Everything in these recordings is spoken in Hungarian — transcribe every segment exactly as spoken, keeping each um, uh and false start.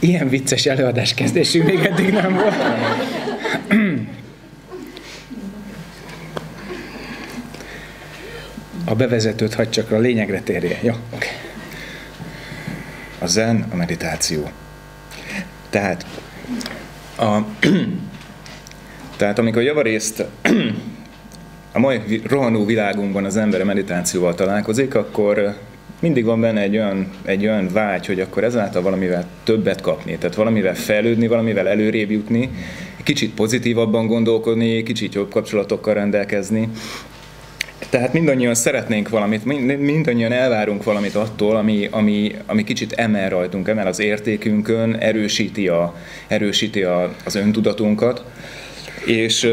Ilyen vicces előadás kezdésünk még eddig nem volt. A bevezetőt hagy csak a lényegre térje. Jó, oké. A zen, a meditáció. Tehát, a, tehát amikor javarészt a mai rohanó világunkban az ember a meditációval találkozik, akkor mindig van benne egy olyan, egy olyan vágy, hogy akkor ezáltal valamivel többet kapni, tehát valamivel fejlődni, valamivel előrébb jutni, kicsit pozitívabban gondolkodni, kicsit jobb kapcsolatokkal rendelkezni. Tehát mindannyian szeretnénk valamit, mindannyian elvárunk valamit attól, ami, ami, ami kicsit emel rajtunk, emel az értékünkön, erősíti, a, erősíti a, az öntudatunkat, és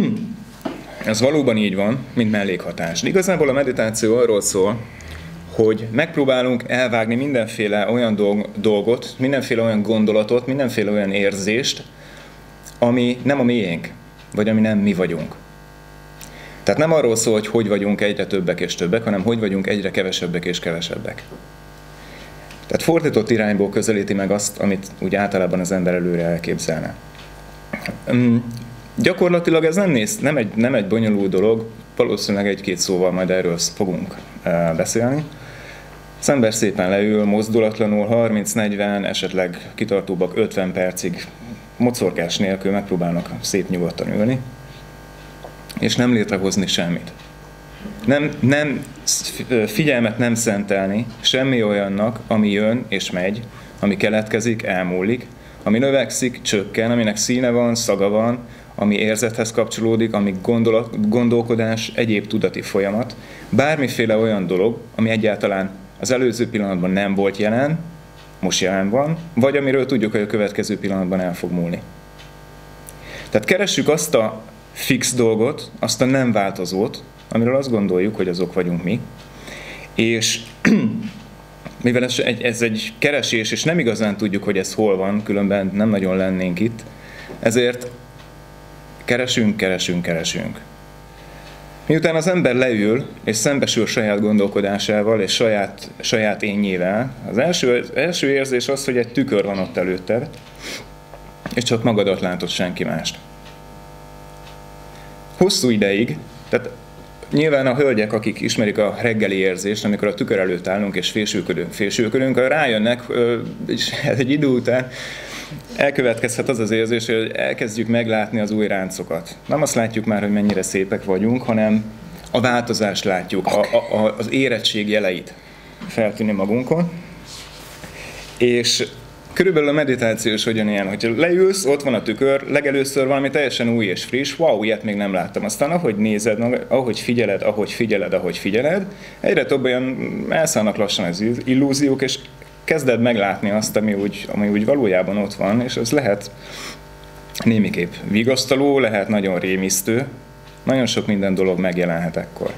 ez valóban így van, mint mellékhatás. Igazából a meditáció arról szól, hogy megpróbálunk elvágni mindenféle olyan dolgot, mindenféle olyan gondolatot, mindenféle olyan érzést, ami nem a miénk, vagy ami nem mi vagyunk. Tehát nem arról szól, hogy hogy vagyunk egyre többek és többek, hanem hogy vagyunk egyre kevesebbek és kevesebbek. Tehát fordított irányból közelíti meg azt, amit úgy általában az ember előre elképzelne. Um, gyakorlatilag ez nem, néz, nem, egy, nem egy bonyolult dolog, valószínűleg egy-két szóval majd erről fogunk uh, beszélni. Az ember szépen leül, mozdulatlanul, harminc-negyven, esetleg kitartóbbak ötven percig, mocorgás nélkül megpróbálnak szép nyugodtan ülni, és nem létrehozni semmit. Nem, nem, figyelmet nem szentelni semmi olyannak, ami jön és megy, ami keletkezik, elmúlik, ami növekszik, csökken, aminek színe van, szaga van, ami érzethez kapcsolódik, ami gondolat, gondolkodás, egyéb tudati folyamat, bármiféle olyan dolog, ami egyáltalán az előző pillanatban nem volt jelen, most jelen van, vagy amiről tudjuk, hogy a következő pillanatban el fog múlni. Tehát keressük azt a fix dolgot, azt a nem változót, amiről azt gondoljuk, hogy azok vagyunk mi, és mivel ez egy, ez egy keresés, és nem igazán tudjuk, hogy ez hol van, különben nem nagyon lennénk itt, ezért keresünk, keresünk, keresünk. Miután az ember leül, és szembesül saját gondolkodásával, és saját, saját énjével, az első, az első érzés az, hogy egy tükör van ott előtted, és csak magadat látod, senki mást. Hosszú ideig, tehát nyilván a hölgyek, akik ismerik a reggeli érzést, amikor a tükör előtt állunk és fésülködünk, fésülködünk, rájönnek, és egy idő után elkövetkezhet az az érzés, hogy elkezdjük meglátni az új ráncokat. Nem azt látjuk már, hogy mennyire szépek vagyunk, hanem a változást látjuk, a, a, az érettség jeleit feltűnni magunkon. És körülbelül a meditáció is ugyanilyen, hogy leülsz, ott van a tükör, legelőször valami teljesen új és friss, wow, ilyet még nem láttam. Aztán ahogy nézed, ahogy figyeled, ahogy figyeled, ahogy figyeled, egyre több olyan elszállnak lassan az illúziók, és kezded meglátni azt, ami úgy, ami úgy valójában ott van, és ez lehet némiképp vigasztaló, lehet nagyon rémisztő, nagyon sok minden dolog megjelenhet ekkor.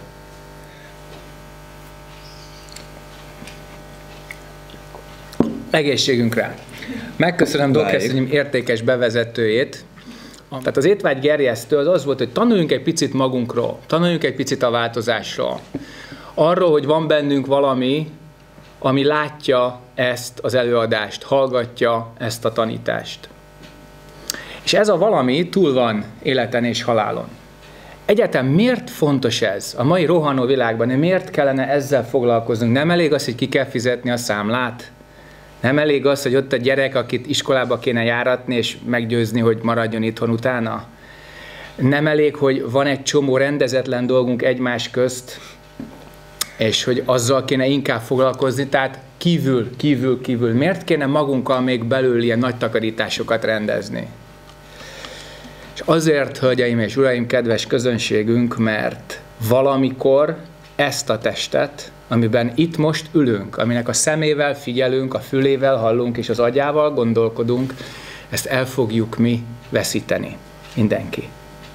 Egészségünkre! Megköszönöm Dokkesszonyim értékes bevezetőjét. Tehát az étvágy gerjesztő az az volt, hogy tanuljunk egy picit magunkról, tanuljunk egy picit a változásról. Arról, hogy van bennünk valami, ami látja ezt az előadást, hallgatja ezt a tanítást. És ez a valami túl van életen és halálon. Egyetem miért fontos ez a mai rohanó világban? Miért kellene ezzel foglalkoznunk? Nem elég az, hogy ki kell fizetni a számlát? Nem elég az, hogy ott a gyerek, akit iskolába kéne járatni, és meggyőzni, hogy maradjon itthon utána? Nem elég, hogy van egy csomó rendezetlen dolgunk egymás közt, és hogy azzal kéne inkább foglalkozni, tehát kívül, kívül, kívül. Miért kéne magunkkal még belül ilyen nagy takarításokat rendezni? És azért, hölgyeim és uraim, kedves közönségünk, mert valamikor ezt a testet, amiben itt most ülünk, aminek a szemével figyelünk, a fülével hallunk, és az agyával gondolkodunk, ezt el fogjuk mi veszíteni. Mindenki.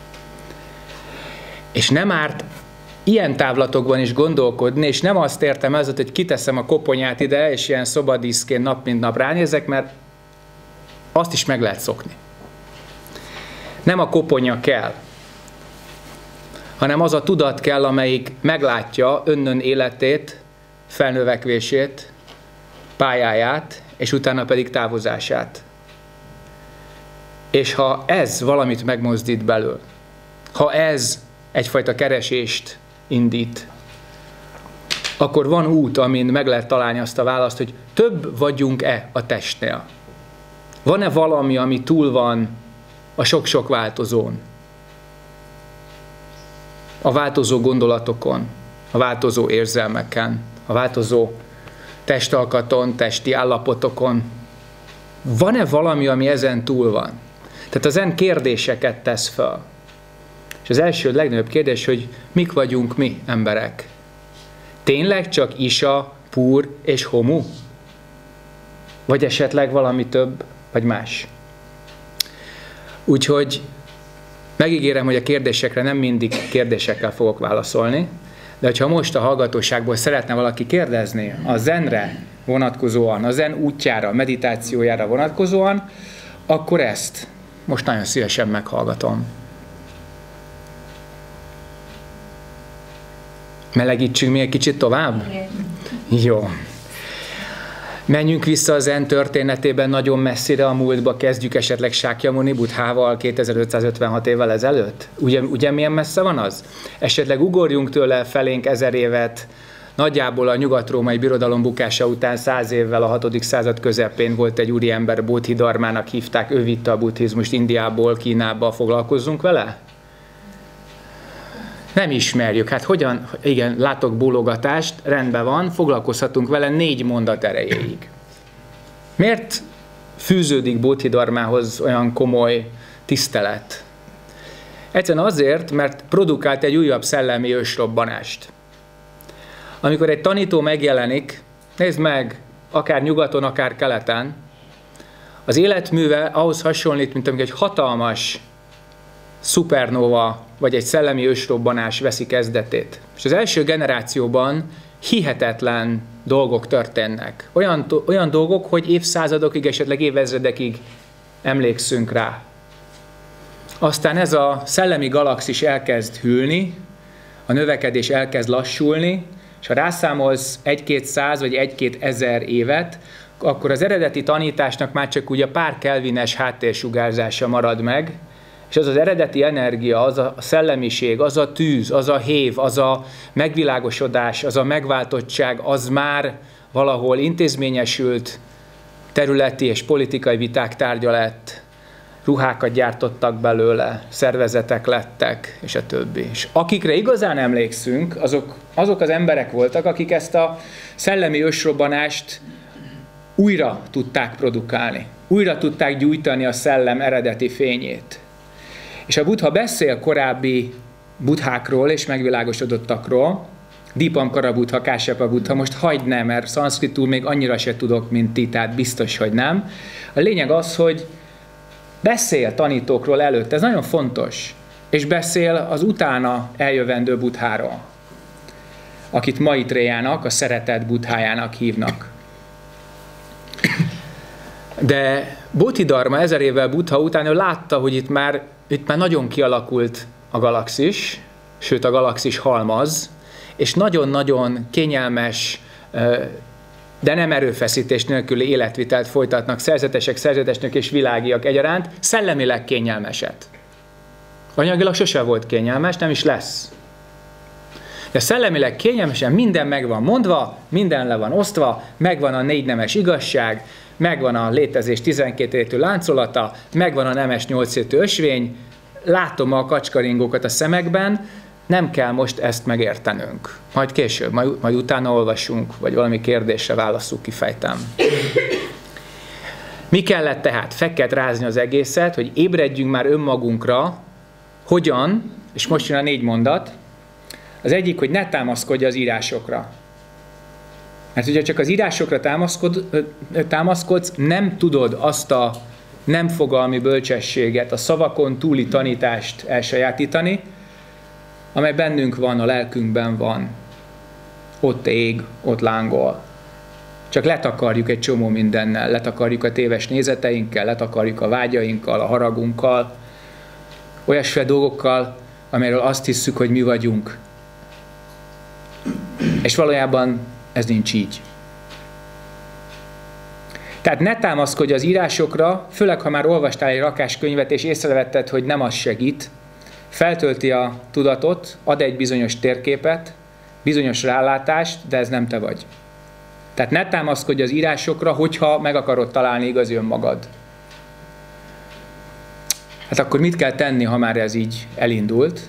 És nem árt ilyen távlatokban is gondolkodni, és nem azt értem ezzel, hogy kiteszem a koponyát ide, és ilyen szobadíszként nap mint nap ránézek, mert azt is meg lehet szokni. Nem a koponya kell, hanem az a tudat kell, amelyik meglátja önnön életét, felnövekvését, pályáját, és utána pedig távozását. És ha ez valamit megmozdít belül, ha ez egyfajta keresést indít, akkor van út, amin meg lehet találni azt a választ, hogy több vagyunk-e a testnél. Van-e valami, ami túl van a sok-sok változón? A változó gondolatokon, a változó érzelmeken, a változó testalkaton, testi állapotokon. Van-e valami, ami ezen túl van? Tehát az zen kérdéseket tesz fel. És az első, legnagyobb kérdés, hogy mik vagyunk mi, emberek? Tényleg csak Isa, Pur és Homu? Vagy esetleg valami több, vagy más? Úgyhogy megígérem, hogy a kérdésekre nem mindig kérdésekkel fogok válaszolni, de ha most a hallgatóságból szeretne valaki kérdezni a zenre vonatkozóan, a zen útjára, meditációjára vonatkozóan, akkor ezt most nagyon szívesen meghallgatom. Melegítsünk még egy kicsit tovább? Jó. Menjünk vissza a zen történetében nagyon messzire a múltba, kezdjük esetleg Sákyamuni Buddhával kétezer-ötszázötvenhat évvel ezelőtt? Ugye, ugye milyen messze van az? Esetleg ugorjunk tőle felénk ezer évet, nagyjából a nyugat-római birodalom bukása után száz évvel a hatodik század közepén volt egy úriember, Bodhidharmának hívták, ő vitte a buddhizmust Indiából Kínába, foglalkozzunk vele? Nem ismerjük. Hát hogyan, igen, látok bólogatást, rendben van, foglalkozhatunk vele négy mondat erejéig. Miért fűződik Bodhidharmához olyan komoly tisztelet? Egyszerűen azért, mert produkált egy újabb szellemi ősrobbanást. Amikor egy tanító megjelenik, nézd meg, akár nyugaton, akár keleten, az életműve ahhoz hasonlít, mint amikor egy hatalmas szupernóva, vagy egy szellemi ősrobbanás veszi kezdetét. És az első generációban hihetetlen dolgok történnek. Olyan, olyan dolgok, hogy évszázadokig, esetleg évezredekig emlékszünk rá. Aztán ez a szellemi galaxis elkezd hűlni, a növekedés elkezd lassulni, és ha rászámolsz egy-két száz vagy egy-két ezer évet, akkor az eredeti tanításnak már csak úgy a pár kelvines háttérsugárzása marad meg, és az az eredeti energia, az a szellemiség, az a tűz, az a hév, az a megvilágosodás, az a megváltottság, az már valahol intézményesült, területi és politikai viták tárgya lett, ruhákat gyártottak belőle, szervezetek lettek, és a többi. És akikre igazán emlékszünk, azok, azok az emberek voltak, akik ezt a szellemi ősrobbanást újra tudták produkálni, újra tudták gyújtani a szellem eredeti fényét. És a Buddha beszél korábbi buddhákról és megvilágosodottakról, Dipamkara Buddha, Kásyapa Buddha, most hagyd ne, mert szanszkritul még annyira se tudok, mint ti, tehát biztos, hogy nem. A lényeg az, hogy beszél tanítókról előtt, ez nagyon fontos, és beszél az utána eljövendő Buddháról, akit Maitréjának, a szeretet Buddhájának hívnak. De Bodhidharma ezer évvel Buddha után ő látta, hogy itt már, itt már nagyon kialakult a galaxis, sőt a galaxis halmaz, és nagyon-nagyon kényelmes, de nem erőfeszítés nélküli életvitelt folytatnak szerzetesek, szerzetesnök és világiak egyaránt, szellemileg kényelmeset. Anyagilag sose volt kényelmes, nem is lesz. De szellemileg kényelmesen minden meg van mondva, minden le van osztva, megvan a négy nemes igazság, megvan a létezés tizenkét rétű láncolata, megvan a nemes nyolc rétű ösvény, látom a kacskaringókat a szemekben, nem kell most ezt megértenünk. Majd később, majd, majd utána olvasunk, vagy valami kérdésre válasszuk, kifejtem. Mi kellett tehát? Fel kellett rázni az egészet, hogy ébredjünk már önmagunkra, hogyan, és most jön a négy mondat. Az egyik, hogy ne támaszkodj az írásokra. Mert hogyha csak az írásokra támaszkod, támaszkodsz, nem tudod azt a nem fogalmi bölcsességet, a szavakon túli tanítást elsajátítani, amely bennünk van, a lelkünkben van. Ott ég, ott lángol. Csak letakarjuk egy csomó mindennel, letakarjuk a téves nézeteinkkel, letakarjuk a vágyainkkal, a haragunkkal, olyasféle dolgokkal, amelyről azt hisszük, hogy mi vagyunk. És valójában ez nincs így. Tehát ne támaszkodj az írásokra, főleg ha már olvastál egy rakás könyvet, és észrevetted, hogy nem az segít, feltölti a tudatot, ad egy bizonyos térképet, bizonyos rálátást, de ez nem te vagy. Tehát ne támaszkodj az írásokra, hogyha meg akarod találni igazi önmagad. Hát akkor mit kell tenni, ha már ez így elindult?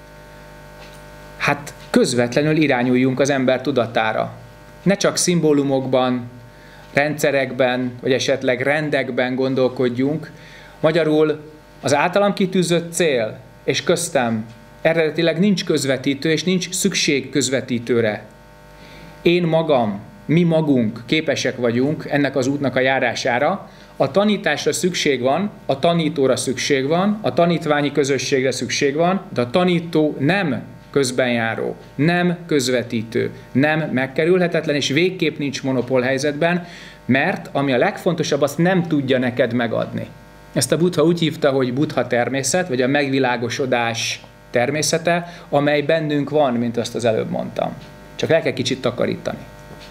Hát közvetlenül irányuljunk az ember tudatára. Ne csak szimbólumokban, rendszerekben, vagy esetleg rendekben gondolkodjunk. Magyarul az általam kitűzött cél, és köztem eredetileg nincs közvetítő, és nincs szükség közvetítőre. Én magam, mi magunk képesek vagyunk ennek az útnak a járására. A tanításra szükség van, a tanítóra szükség van, a tanítványi közösségre szükség van, de a tanító nem közbenjáró, nem közvetítő, nem megkerülhetetlen, és végképp nincs monopól helyzetben, mert ami a legfontosabb, azt nem tudja neked megadni. Ezt a Buddha úgy hívta, hogy Buddha természet, vagy a megvilágosodás természete, amely bennünk van, mint azt az előbb mondtam. Csak le kell kicsit takarítani.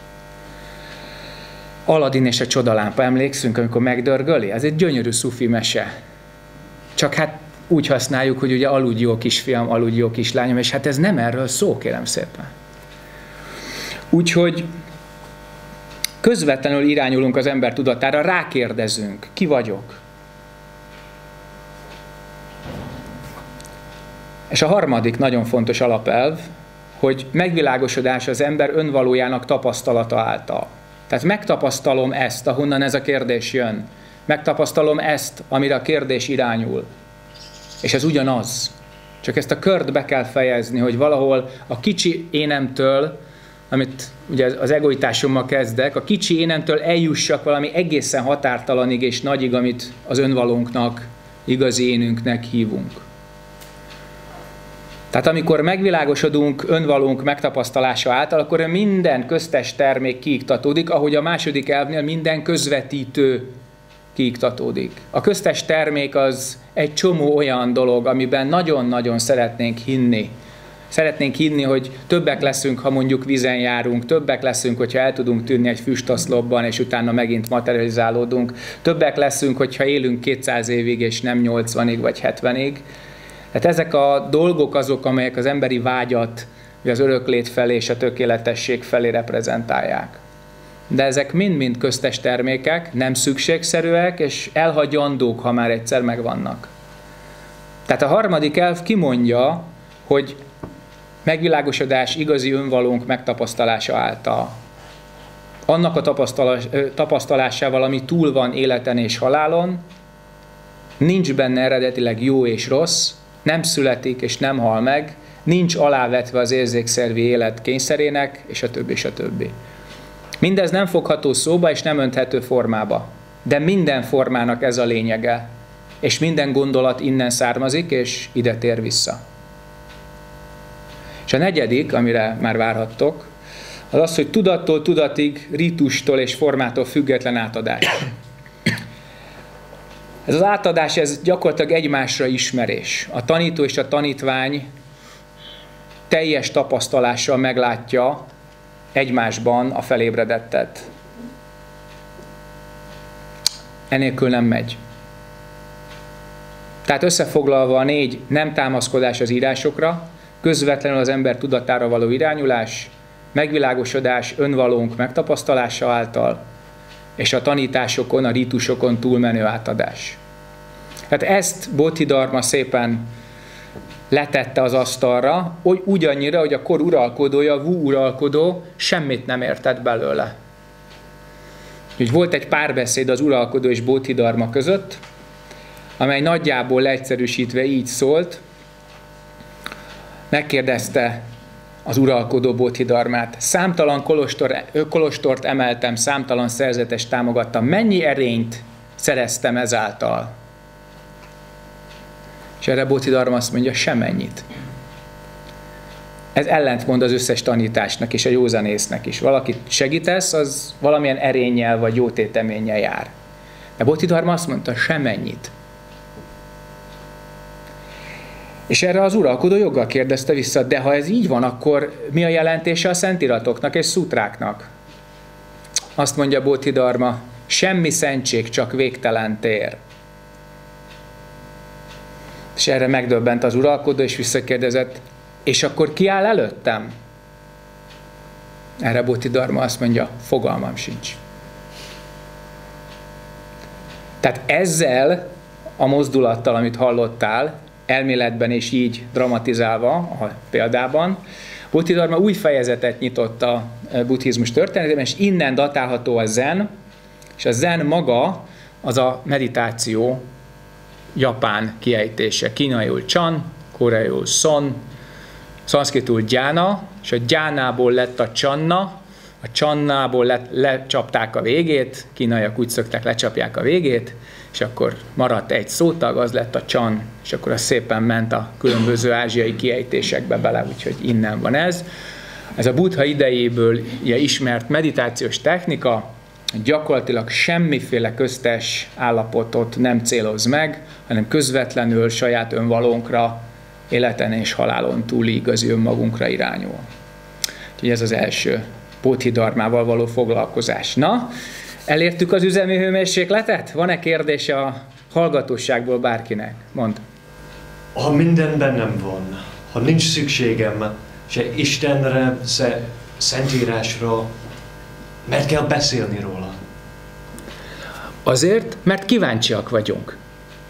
Aladin és a csodalámpa, emlékszünk, amikor megdörgöli? Ez egy gyönyörű szufi mese. Csak hát úgy használjuk, hogy ugye aludj jó kisfiam, aludj jó kislányom, és hát ez nem erről szó, kérem szépen. Úgyhogy közvetlenül irányulunk az ember tudatára, rákérdezünk, ki vagyok? És a harmadik nagyon fontos alapelv, hogy megvilágosodás az ember önvalójának tapasztalata által. Tehát megtapasztalom ezt, ahonnan ez a kérdés jön. Megtapasztalom ezt, amire a kérdés irányul. És ez ugyanaz. Csak ezt a kört be kell fejezni, hogy valahol a kicsi énemtől, amit ugye az egoitásommal kezdek, a kicsi énemtől eljussak valami egészen határtalanig és nagyig, amit az önvalónknak, igazi énünknek hívunk. Tehát amikor megvilágosodunk önvalónk megtapasztalása által, akkor minden köztes termék kiiktatódik, ahogy a második elvnél minden közvetítő kiiktatódik. A köztes termék az egy csomó olyan dolog, amiben nagyon-nagyon szeretnénk hinni. Szeretnénk hinni, hogy többek leszünk, ha mondjuk vízen járunk, többek leszünk, hogyha el tudunk tűnni egy füstoszlopban, és utána megint materializálódunk, többek leszünk, hogyha élünk kétszáz évig, és nem nyolcvanig vagy hetvenig. Tehát ezek a dolgok azok, amelyek az emberi vágyat, az öröklét felé és a tökéletesség felé reprezentálják. De ezek mind-mind köztes termékek, nem szükségszerűek, és elhagyandók, ha már egyszer megvannak. Tehát a harmadik elv kimondja, hogy megvilágosodás igazi önvalónk megtapasztalása által. Annak a tapasztalás, tapasztalásával, ami túl van életen és halálon, nincs benne eredetileg jó és rossz, nem születik és nem hal meg, nincs alávetve az érzékszervi élet kényszerének, és a többi, és a többi. Mindez nem fogható szóba, és nem önthető formába. De minden formának ez a lényege. És minden gondolat innen származik, és ide tér vissza. És a negyedik, amire már várhattok, az az, hogy tudattól tudatig, ritustól és formától független átadás. Ez az átadás, ez gyakorlatilag egymásra ismerés. A tanító és a tanítvány teljes tapasztalással meglátja egymásban a felébredettet. Enélkül nem megy. Tehát összefoglalva a négy: nem támaszkodás az írásokra, közvetlenül az ember tudatára való irányulás, megvilágosodás önvalónk megtapasztalása által, és a tanításokon, a rítusokon túlmenő átadás. Tehát ezt Bodhidharma szépen letette az asztalra, hogy ugyannyira, hogy a kor uralkodója, Wu uralkodó semmit nem értett belőle. Úgy volt egy párbeszéd az uralkodó és Bodhidharma között, amely nagyjából leegyszerűsítve így szólt. Megkérdezte az uralkodó Bodhidharmát: számtalan kolostor, kolostort emeltem, számtalan szerzetest támogattam, mennyi erényt szereztem ezáltal? És erre Bodhidharma azt mondja: semennyit. Ez ellentmond az összes tanításnak és a józanésznek is. Valakit segítesz, az valamilyen erénnyel vagy jótéteménnyel jár. De Bodhidharma azt mondta: semennyit. És erre az uralkodó joggal kérdezte vissza: de ha ez így van, akkor mi a jelentése a szentíratoknak és szutráknak? Azt mondja Bodhidharma: semmi szentség, csak végtelen tér. És erre megdöbbent az uralkodó, és visszakérdezett, és akkor ki áll előttem? Erre Bodhidharma azt mondja, fogalmam sincs. Tehát ezzel a mozdulattal, amit hallottál, elméletben és így dramatizálva a példában, Bodhidharma új fejezetet nyitott a buddhizmus történetében, és innen datálható a zen, és a zen maga az a meditáció japán kiejtése. Kínaiul chan, koreaiul son, szanszkritul gyána, és a gyánából lett a csanna, a csannából le, lecsapták a végét, kínaiak úgy szokták, lecsapják a végét, és akkor maradt egy szótag, az lett a csan, és akkor az szépen ment a különböző ázsiai kiejtésekbe bele, úgyhogy innen van ez. Ez a Buddha idejéből ismert meditációs technika, gyakorlatilag semmiféle köztes állapotot nem céloz meg, hanem közvetlenül saját önvalónkra, életen és halálon túli igazi önmagunkra irányul. Úgyhogy ez az első Bodhidharmával való foglalkozás. Na, elértük az üzemi hőmérsékletet? Van-e kérdése a hallgatóságból bárkinek? Mondd. Ha minden bennem van, ha nincs szükségem se Istenre, se Szentírásra, mert kell beszélni róla? Azért, mert kíváncsiak vagyunk.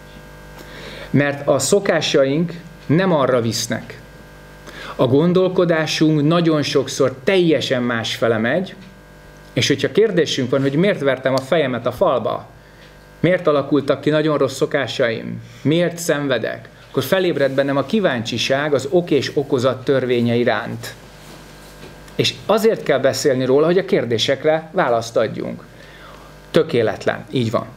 Mert a szokásaink nem arra visznek. A gondolkodásunk nagyon sokszor teljesen másfele megy, és hogyha kérdésünk van, hogy miért vertem a fejemet a falba, miért alakultak ki nagyon rossz szokásaim, miért szenvedek, akkor felébred bennem a kíváncsiság az ok és okozat törvénye iránt. És azért kell beszélni róla, hogy a kérdésekre választ adjunk. Tökéletlen, így van.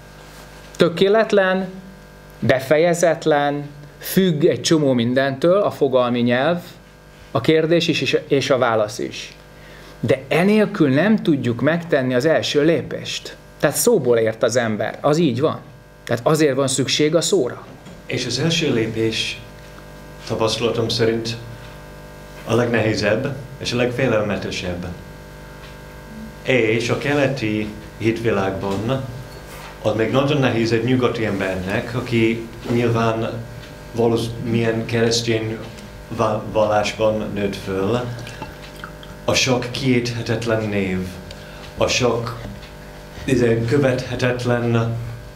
Tökéletlen, befejezetlen, függ egy csomó mindentől, a fogalmi nyelv, a kérdés is és a válasz is. De enélkül nem tudjuk megtenni az első lépést. Tehát szóból ért az ember, az így van. Tehát azért van szükség a szóra. És az első lépés tapasztalatom szerint a legnehezebb és a legfélelmetesebb. És a keleti hitvilágban az még nagyon nehéz egy nyugati embernek, aki nyilván valamilyen keresztény vallásban nőtt föl, a sok kiejthetetlen név, a sok követhetetlen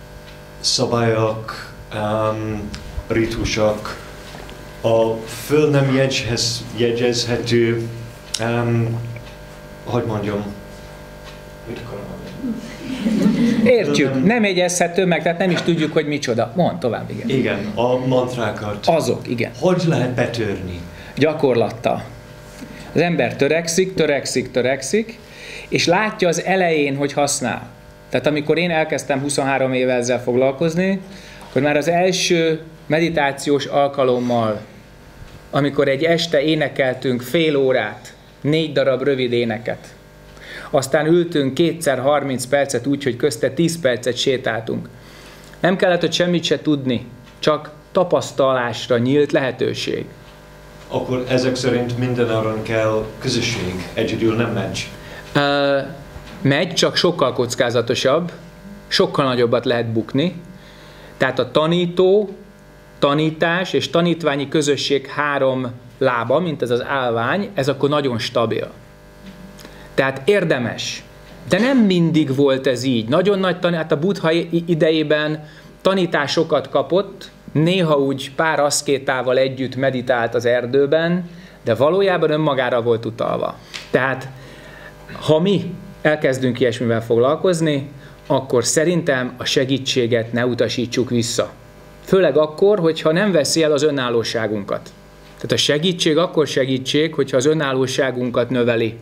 szabályok, um, ritusok, a föl nem jegyhez, jegyezhető, um, hogy mondjam, mit akarom mondani? Értjük, nem, nem jegyezhető meg, tehát nem is tudjuk, hogy micsoda. Mondd tovább, igen. Igen, a mantrákat. Azok, igen. Hogy lehet betörni? Gyakorlattal. Az ember törekszik, törekszik, törekszik, és látja az elején, hogy használ. Tehát amikor én elkezdtem huszonhárom éve ezzel foglalkozni, akkor már az első meditációs alkalommal, amikor egy este énekeltünk fél órát, négy darab rövid éneket, aztán ültünk kétszer harminc percet úgy, hogy közte tíz percet sétáltunk. Nem kellett, hogy semmit se tudni, csak tapasztalásra nyílt lehetőség. Akkor ezek szerint mindenáron kell közösség, egyedül nem megy. Uh, megy, csak sokkal kockázatosabb, sokkal nagyobbat lehet bukni. Tehát a tanító, tanítás és tanítványi közösség három lába, mint ez az állvány, ez akkor nagyon stabil. Tehát érdemes. De nem mindig volt ez így. Nagyon nagy tanítás, hát a Buddha idejében tanításokat kapott, néha úgy pár aszkétával együtt meditált az erdőben, de valójában önmagára volt utalva. Tehát, ha mi elkezdünk ilyesmivel foglalkozni, akkor szerintem a segítséget ne utasítsuk vissza. Főleg akkor, hogyha nem veszi el az önállóságunkat. Tehát a segítség akkor segítség, hogyha az önállóságunkat növeli.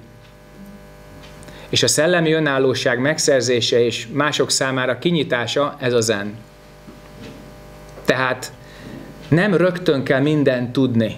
És a szellemi önállóság megszerzése és mások számára kinyitása, ez a zen. Tehát nem rögtön kell mindent tudni.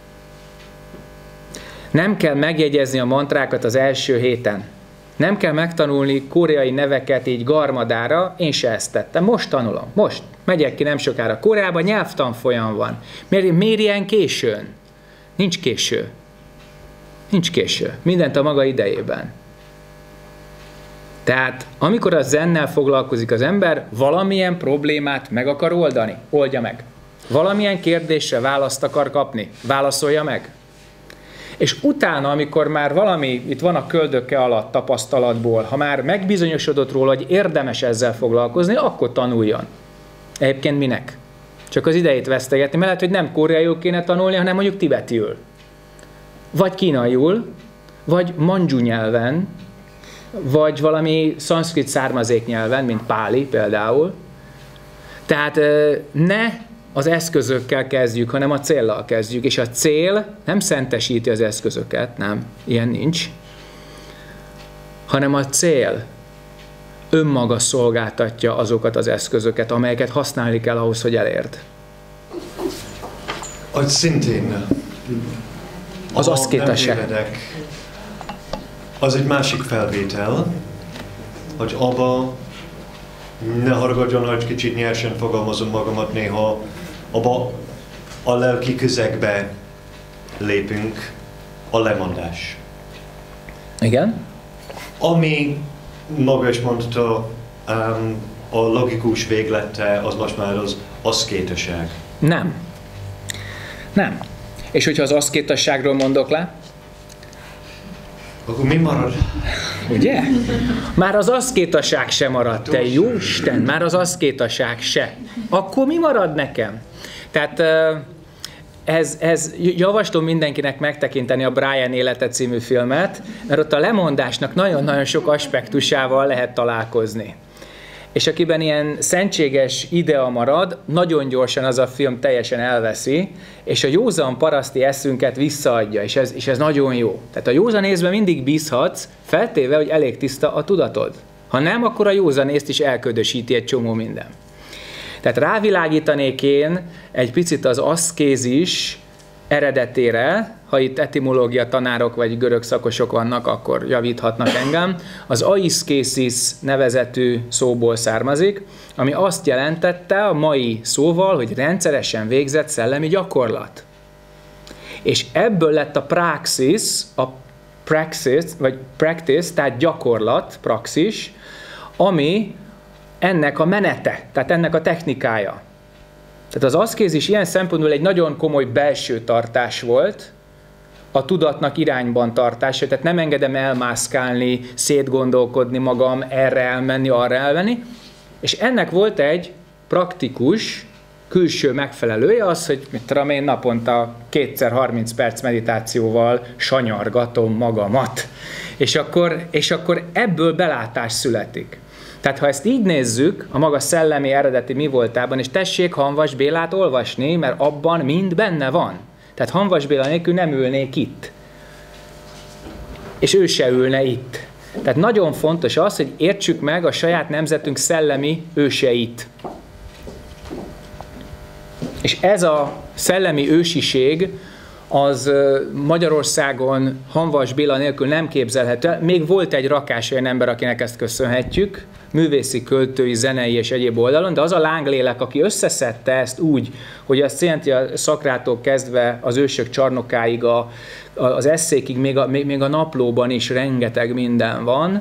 Nem kell megjegyezni a mantrákat az első héten. Nem kell megtanulni koreai neveket így garmadára, én se ezt tettem. Most tanulom, most. Megyek ki nem sokára Koreába, nyelvtanfolyam van. Miért, miért ilyen későn? Nincs késő. Nincs késő. Mindent a maga idejében. Tehát amikor a zennel foglalkozik az ember, valamilyen problémát meg akar oldani, oldja meg. Valamilyen kérdésre választ akar kapni, válaszolja meg. És utána, amikor már valami, itt van a köldöke alatt tapasztalatból, ha már megbizonyosodott róla, hogy érdemes ezzel foglalkozni, akkor tanuljon. Egyébként minek? Csak az idejét vesztegetni, mert lehet, hogy nem koreaiul kéne tanulni, hanem mondjuk tibetiül. Vagy kínaiul, vagy mandzsu nyelven, vagy valami szanszkrit származék nyelven, mint páli például. Tehát ne az eszközökkel kezdjük, hanem a céllal kezdjük, és a cél nem szentesíti az eszközöket, nem, ilyen nincs, hanem a cél önmaga szolgáltatja azokat az eszközöket, amelyeket használni kell ahhoz, hogy elérd. Hogy szintén az aszkétaság. Az egy másik felvétel, hogy abba ne haragudjon, hogy kicsit nyersen fogalmazom magamat néha, abba a lelki közegbe lépünk, a lemondás. Igen? Ami maga is mondta, um, a logikus véglete az most már az aszkétaság. Nem. Nem. És hogyha az aszkétaságról mondok le? Akkor mi marad? Ugye? Már az aszkétaság se marad, te jó Isten, már az aszkétaság se. Akkor mi marad nekem? Tehát ez, ez javaslom mindenkinek megtekinteni a Brian élete című filmet, mert ott a lemondásnak nagyon-nagyon sok aspektusával lehet találkozni. És akiben ilyen szentséges idea marad, nagyon gyorsan az a film teljesen elveszi, és a józan paraszti eszünket visszaadja, és ez, és ez nagyon jó. Tehát a józan észben mindig bízhatsz, feltéve, hogy elég tiszta a tudatod. Ha nem, akkor a józan észt is elködösíti egy csomó minden. Tehát rávilágítanék én egy picit az aszkézis eredetére, ha itt etimológia tanárok vagy görög szakosok vannak, akkor javíthatnak engem. Az aiszkészis nevezetű szóból származik, ami azt jelentette a mai szóval, hogy rendszeresen végzett szellemi gyakorlat. És ebből lett a praxis, a praxis, vagy practice, tehát gyakorlat, praxis, ami ennek a menete, tehát ennek a technikája. Tehát az aszkézis ilyen szempontból egy nagyon komoly belső tartás volt, a tudatnak irányban tartása, tehát nem engedem elmászkálni, szétgondolkodni magam, erre elmenni, arra elmenni, és ennek volt egy praktikus, külső megfelelője az, hogy mit tudom én naponta kétszer harminc perc meditációval sanyargatom magamat. És akkor, és akkor ebből belátás születik. Tehát ha ezt így nézzük, a maga szellemi eredeti mi voltában, és tessék Hamvas Bélát olvasni, mert abban mind benne van. Tehát Hamvas Béla nélkül nem ülnék itt. És ő se ülne itt. Tehát nagyon fontos az, hogy értsük meg a saját nemzetünk szellemi őseit. És ez a szellemi ősiség, az Magyarországon Hamvas Béla nélkül nem képzelhető el. Még volt egy rakás olyan ember, akinek ezt köszönhetjük, művészi, költői, zenei és egyéb oldalon, de az a lánglélek, aki összeszedte ezt úgy, hogy azt jelenti a szakrától kezdve az ősök csarnokáig, a, az eszékig, még a, még, még a naplóban is rengeteg minden van.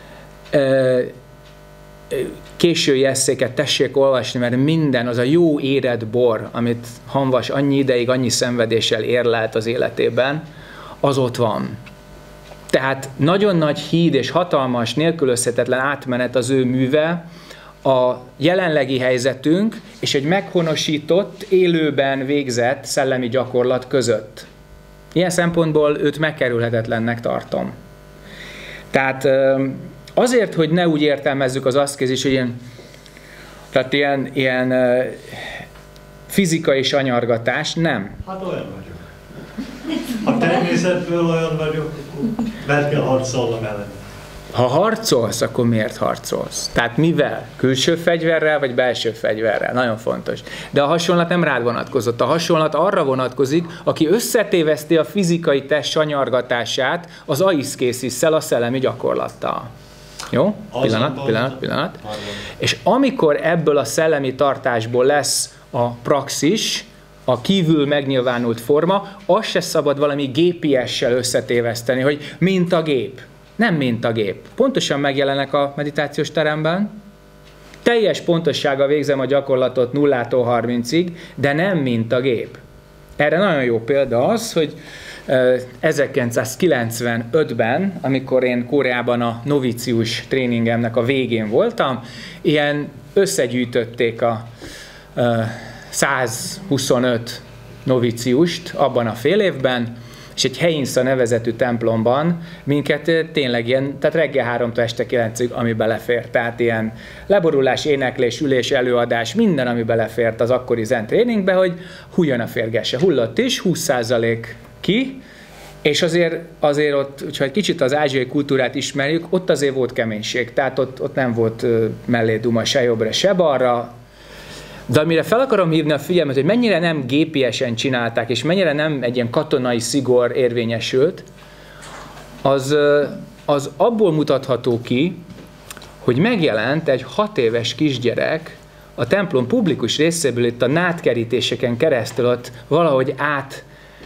Késői eszéket tessék olvasni, mert minden az a jó érett bor, amit Hamvas annyi ideig, annyi szenvedéssel érlelt az életében, az ott van. Tehát nagyon nagy híd és hatalmas, nélkülözhetetlen átmenet az ő műve, a jelenlegi helyzetünk és egy meghonosított, élőben végzett szellemi gyakorlat között. Ilyen szempontból őt megkerülhetetlennek tartom. Tehát azért, hogy ne úgy értelmezzük az aszkézis, hogy ilyen, tehát ilyen, ilyen fizikai sanyargatás, nem. Hát olyan vagyok. Ha természetből olyan vagyok, akkor meg kell harcolnom ellen. Ha harcolsz, akkor miért harcolsz? Tehát mivel? Külső fegyverrel, vagy belső fegyverrel? Nagyon fontos. De a hasonlat nem rád vonatkozott. A hasonlat arra vonatkozik, aki összetéveszti a fizikai test sanyargatását az aiszkészisszel, a szellemi gyakorlattal. Jó? Pillanat, pillanat, pillanat. És amikor ebből a szellemi tartásból lesz a praxis, a kívül megnyilvánult forma, azt se szabad valami gépiessel összetéveszteni, hogy mint a gép. Nem mintagép. Pontosan megjelenek a meditációs teremben, teljes pontossággal végzem a gyakorlatot nullától harmincig, de nem mintagép. Erre nagyon jó példa az, hogy ezerkilencszázkilencvenötben, amikor én Koreában a novicius tréningemnek a végén voltam, ilyen összegyűjtötték a százhuszonöt noviciust abban a fél évben, és egy Heinsza nevezetű templomban minket tényleg ilyen, tehát reggel háromtól este kilencig, ami belefért. Tehát ilyen leborulás, éneklés, ülés, előadás, minden, ami belefért az akkori zen tréningbe, hogy hújjon a férgese. Hullott is, húsz százalék ki, és azért, azért ott, hogyha egy kicsit az ázsiai kultúrát ismerjük, ott azért volt keménység. Tehát ott, ott nem volt mellé duma se jobbra, se balra. De amire fel akarom hívni a figyelmet, hogy mennyire nem gépiesen csinálták, és mennyire nem egy ilyen katonai szigor érvényesült, az, az abból mutatható ki, hogy megjelent egy hat éves kisgyerek a templom publikus részéből itt a nádkerítéseken keresztül ott valahogy át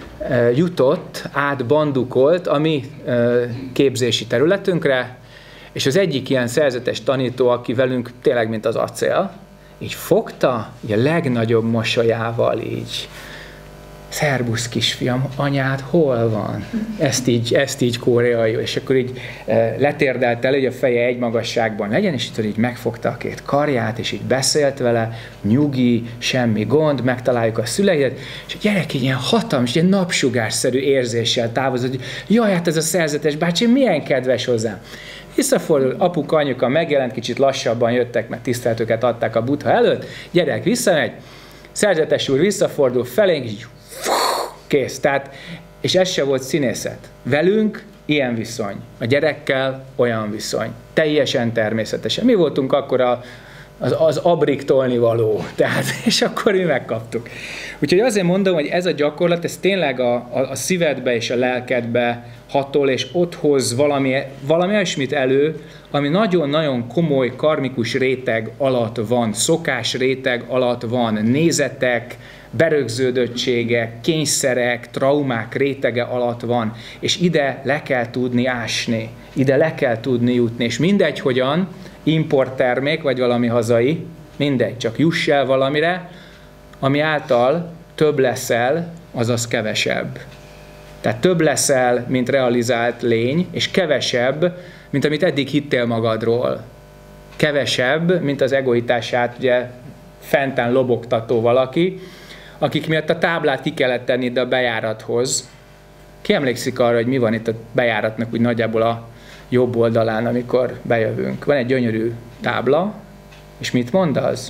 jutott, átbandukolt a mi képzési területünkre, és az egyik ilyen szerzetes tanító, aki velünk tényleg mint az acél, így fogta, így a legnagyobb mosolyával így, szerbusz kisfiam, anyád hol van? Ezt így, ezt így koreai, és akkor így e, letérdelt el, hogy a feje egy magasságban legyen, és így megfogta a két karját, és így beszélt vele, nyugi, semmi gond, megtaláljuk a szüleidet, és a gyerek így ilyen hatalmas, ilyen napsugárszerű érzéssel távozott, hogy jaj, hát ez a szerzetes bácsi milyen kedves hozzám. Visszafordul, apuka, anyuka megjelent, kicsit lassabban jöttek, mert tiszteletüket adták a Buddha előtt, gyerek visszamegy, szerzetes úr visszafordul felénk, és kész. Tehát, és ez se volt színészet. Velünk ilyen viszony, a gyerekkel olyan viszony. Teljesen természetesen. Mi voltunk akkor a, az, az abrik tolnivaló, tehát, és akkor mi megkaptuk. Úgyhogy azért mondom, hogy ez a gyakorlat, ez tényleg a, a, a szívedbe és a lelkedbe hatol, és ott hoz valami, valami olyasmit elő, ami nagyon-nagyon komoly karmikus réteg alatt van, szokás réteg alatt van, nézetek, berögződöttségek, kényszerek, traumák rétege alatt van, és ide le kell tudni ásni, ide le kell tudni jutni, és mindegy hogyan, importtermék, vagy valami hazai, mindegy, csak juss el valamire, ami által több leszel, azaz kevesebb. Tehát több leszel, mint realizált lény, és kevesebb, mint amit eddig hittél magadról. Kevesebb, mint az egoitását ugye fentán lobogtató valaki, akik miatt a táblát ki kellett tenni ide a bejárathoz. Ki emlékszik arra, hogy mi van itt a bejáratnak úgy nagyjából a jobb oldalán, amikor bejövünk? Van egy gyönyörű tábla, és mit mond az?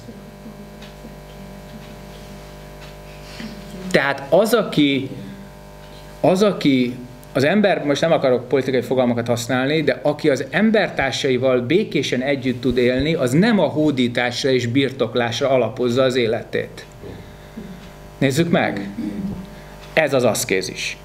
Tehát az, aki, az, aki az ember, most nem akarok politikai fogalmakat használni, de aki az embertársaival békésen együtt tud élni, az nem a hódításra és birtoklásra alapozza az életét. Nézzük meg! Ez az aszkézis.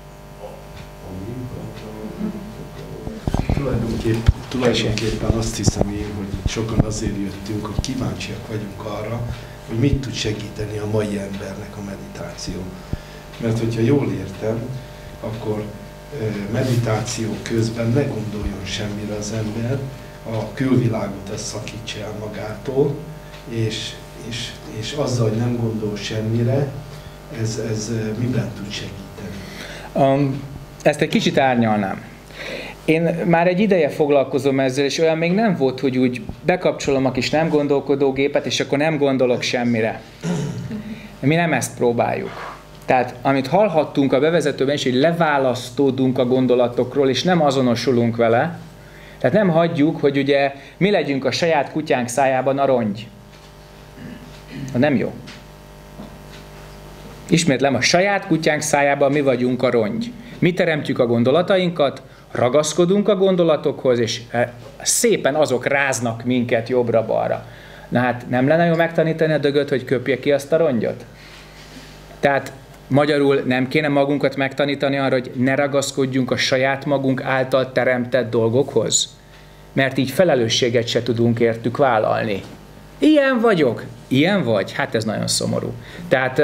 Tulajdonképpen, tulajdonképpen azt hiszem én, hogy sokan azért jöttünk, hogy kíváncsiak vagyunk arra, hogy mit tud segíteni a mai embernek a meditáció. Mert hogyha jól értem, akkor meditáció közben ne gondoljon semmire az ember, a külvilágot ezt szakítsa el magától, és, és, és azzal, hogy nem gondol semmire, ez, ez miben tud segíteni? Um, ezt egy kicsit árnyalnám. Én már egy ideje foglalkozom ezzel, és olyan még nem volt, hogy úgy bekapcsolom a kis nem gondolkodó gépet, és akkor nem gondolok semmire. Mi nem ezt próbáljuk. Tehát amit hallhattunk a bevezetőben is, hogy leválasztódunk a gondolatokról, és nem azonosulunk vele. Tehát nem hagyjuk, hogy ugye mi legyünk a saját kutyánk szájában a rongy. Nem jó. Ismétlem, a saját kutyánk szájában mi vagyunk a rongy. Mi teremtjük a gondolatainkat, ragaszkodunk a gondolatokhoz, és szépen azok ráznak minket jobbra-balra. Na hát nem lenne jó megtanítani a dögöt, hogy köpje ki azt a rongyot? Tehát magyarul nem kéne magunkat megtanítani arra, hogy ne ragaszkodjunk a saját magunk által teremtett dolgokhoz? Mert így felelősséget se tudunk értük vállalni. Ilyen vagyok, ilyen vagy, hát ez nagyon szomorú. Tehát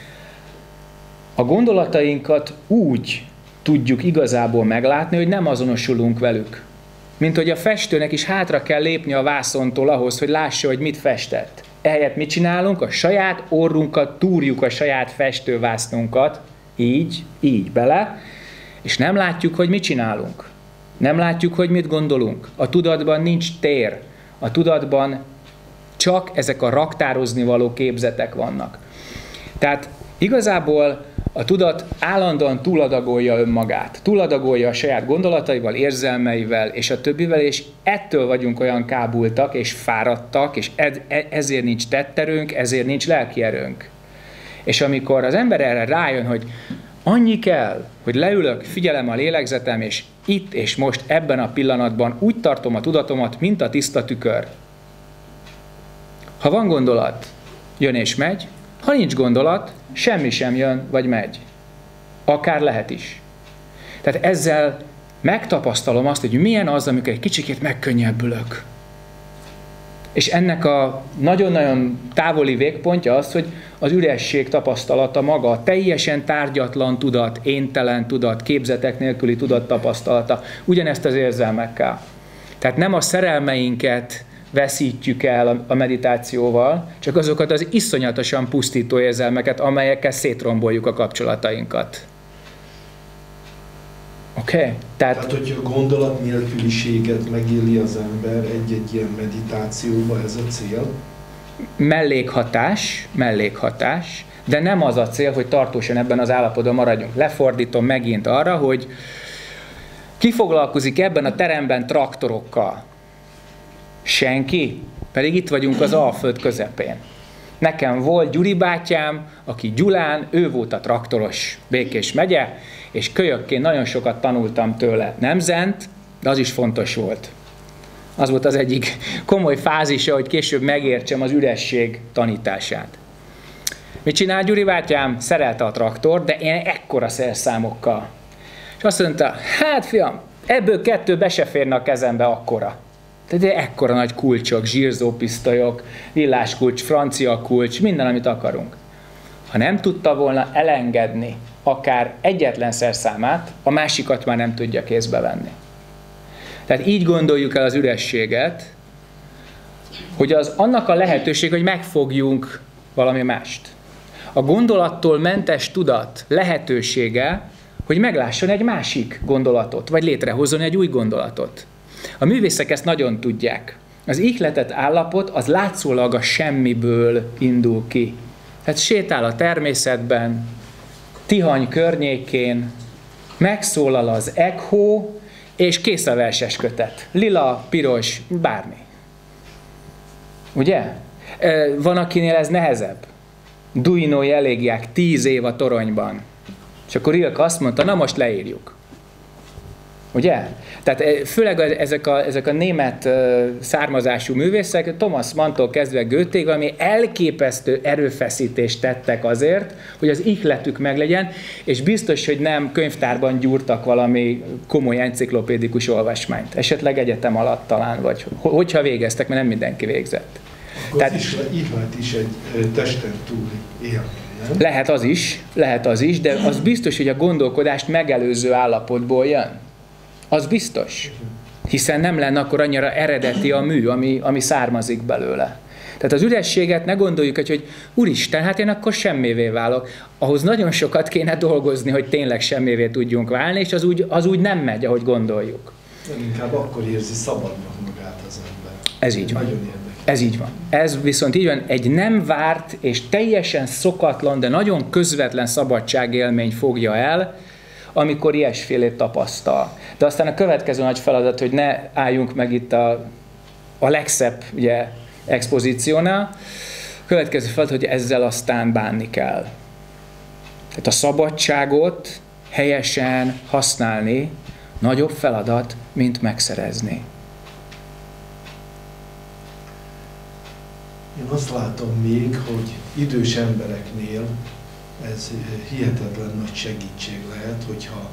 a gondolatainkat úgy tudjuk igazából meglátni, hogy nem azonosulunk velük. mint hogy a festőnek is hátra kell lépni a vászontól ahhoz, hogy lássa, hogy mit festett. Ehelyett mit csinálunk? A saját orrunkat túrjuk a saját festővásznunkat, így, így bele, és nem látjuk, hogy mit csinálunk. Nem látjuk, hogy mit gondolunk. A tudatban nincs tér. A tudatban csak ezek a raktározni való képzetek vannak. Tehát igazából a tudat állandóan túladagolja önmagát, túladagolja a saját gondolataival, érzelmeivel és a többivel, és ettől vagyunk olyan kábultak és fáradtak, és ezért nincs tetterőnk, ezért nincs lelki erőnk. És amikor az ember erre rájön, hogy annyi kell, hogy leülök, figyelem a lélegzetem, és itt és most ebben a pillanatban úgy tartom a tudatomat, mint a tiszta tükör. Ha van gondolat, jön és megy, ha nincs gondolat, semmi sem jön vagy megy. Akár lehet is. Tehát ezzel megtapasztalom azt, hogy milyen az, amikor egy kicsikét megkönnyebbülök. És ennek a nagyon-nagyon távoli végpontja az, hogy az üresség tapasztalata maga, a teljesen tárgyatlan tudat, éntelen tudat, képzetek nélküli tudat tapasztalata. Ugyanezt az érzelmekkel. Tehát nem a szerelmeinket veszítjük el a meditációval, csak azokat az iszonyatosan pusztító érzelmeket, amelyekkel szétromboljuk a kapcsolatainkat. Oké? Okay? Tehát, Tehát, hogyha a gondolat nélküliséget megéli az ember egy-egy ilyen meditációban, ez a cél? Mellékhatás, mellékhatás, de nem az a cél, hogy tartósan ebben az állapotban maradjunk. Lefordítom megint arra, hogy ki foglalkozik ebben a teremben traktorokkal? Senki? Pedig itt vagyunk az Alföld közepén. Nekem volt Gyuri bátyám, aki Gyulán, ő volt a traktoros Békés megye, és kölyökként nagyon sokat tanultam tőle. Nem zent, de az is fontos volt. Az volt az egyik komoly fázisa, hogy később megértsem az üresség tanítását. Mit csinál Gyuri bátyám? Szerelte a traktort, de én ekkora szerszámokkal. És azt mondta, hát fiam, ebből kettő be se férne a kezembe akkora. Tehát ekkora nagy kulcsok, zsírzópisztolyok, villáskulcs, francia kulcs, minden, amit akarunk. Ha nem tudta volna elengedni akár egyetlen szerszámát, a másikat már nem tudja kézbe venni. Tehát így gondoljuk el az ürességet, hogy az annak a lehetőség, hogy megfogjunk valami mást. A gondolattól mentes tudat lehetősége, hogy meglásson egy másik gondolatot, vagy létrehozzon egy új gondolatot. A művészek ezt nagyon tudják. Az ihletett állapot az látszólag a semmiből indul ki. Tehát sétál a természetben, Tihany környékén, megszólal az ekhó, és kész a verses kötet. Lila, piros, bármi. Ugye? Van, akinél ez nehezebb. Duinói elégiák tíz év a toronyban. És akkor Rilke azt mondta, na most leírjuk. Ugye? Tehát főleg ezek a, ezek a német származású művészek, Thomas Manntól kezdve Goethig, ami elképesztő erőfeszítést tettek azért, hogy az ihletük meglegyen, és biztos, hogy nem könyvtárban gyúrtak valami komoly enciklopédikus olvasmányt. Esetleg egyetem alatt talán, vagy hogyha végeztek, mert nem mindenki végzett. Akkor Tehát, az ihlet is egy testen túli élmény. Lehet az is, lehet az is, de az biztos, hogy a gondolkodást megelőző állapotból jön. Az biztos. Hiszen nem lenne akkor annyira eredeti a mű, ami, ami származik belőle. Tehát az ürességet ne gondoljuk, hogy, hogy úristen, hát én akkor semmivé válok. Ahhoz nagyon sokat kéne dolgozni, hogy tényleg semmivé tudjunk válni, és az úgy, az úgy nem megy, ahogy gondoljuk. Nem, inkább akkor érzi szabadnak magát az ember. Ez így van. Nagyon érdekes. Ez így van. Ez viszont így van, egy nem várt és teljesen szokatlan, de nagyon közvetlen szabadságélmény fogja el, amikor ilyesfélét tapasztal. De aztán a következő nagy feladat, hogy ne álljunk meg itt a, a legszebb ugye, expozíciónál, a következő feladat, hogy ezzel aztán bánni kell. Tehát a szabadságot helyesen használni nagyobb feladat, mint megszerezni. Én azt látom még, hogy idős embereknél ez hihetetlen nagy segítség lehet, hogyha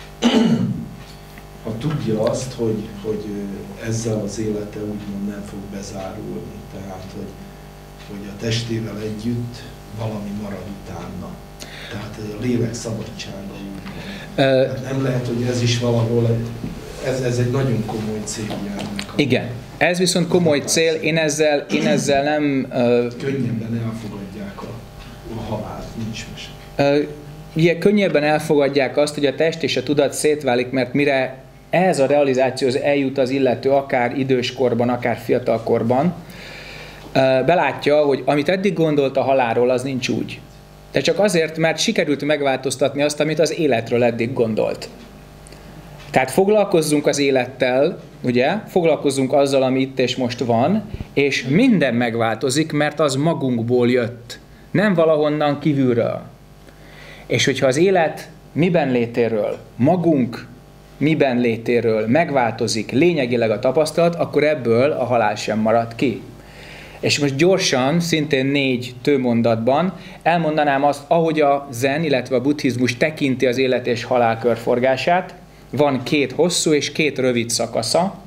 ha tudja azt, hogy, hogy ezzel az élete úgymond nem fog bezárulni. Tehát, hogy, hogy a testével együtt valami marad utána. Tehát a lélek szabadsága úgymond. Uh, nem lehet, hogy ez is valahol ez, ez egy nagyon komoly célja ennek. Igen, ez viszont komoly cél, én ezzel, én ezzel nem... Uh, könnyebben elfogadják a, a halált, nincs mese. Uh, ugye könnyebben elfogadják azt, hogy a test és a tudat szétválik, mert mire ehhez a realizációhoz eljut az illető, akár időskorban, akár fiatalkorban, belátja, hogy amit eddig gondolt a halálról, az nincs úgy. De csak azért, mert sikerült megváltoztatni azt, amit az életről eddig gondolt. Tehát foglalkozzunk az élettel, ugye? Foglalkozzunk azzal, ami itt és most van, és minden megváltozik, mert az magunkból jött. Nem valahonnan kívülről. És hogyha az élet miben létéről, magunk miben létéről megváltozik lényegileg a tapasztalat, akkor ebből a halál sem marad ki. És most gyorsan, szintén négy tőmondatban elmondanám azt, ahogy a zen, illetve a buddhizmus tekinti az élet és halál körforgását. Van két hosszú és két rövid szakasza.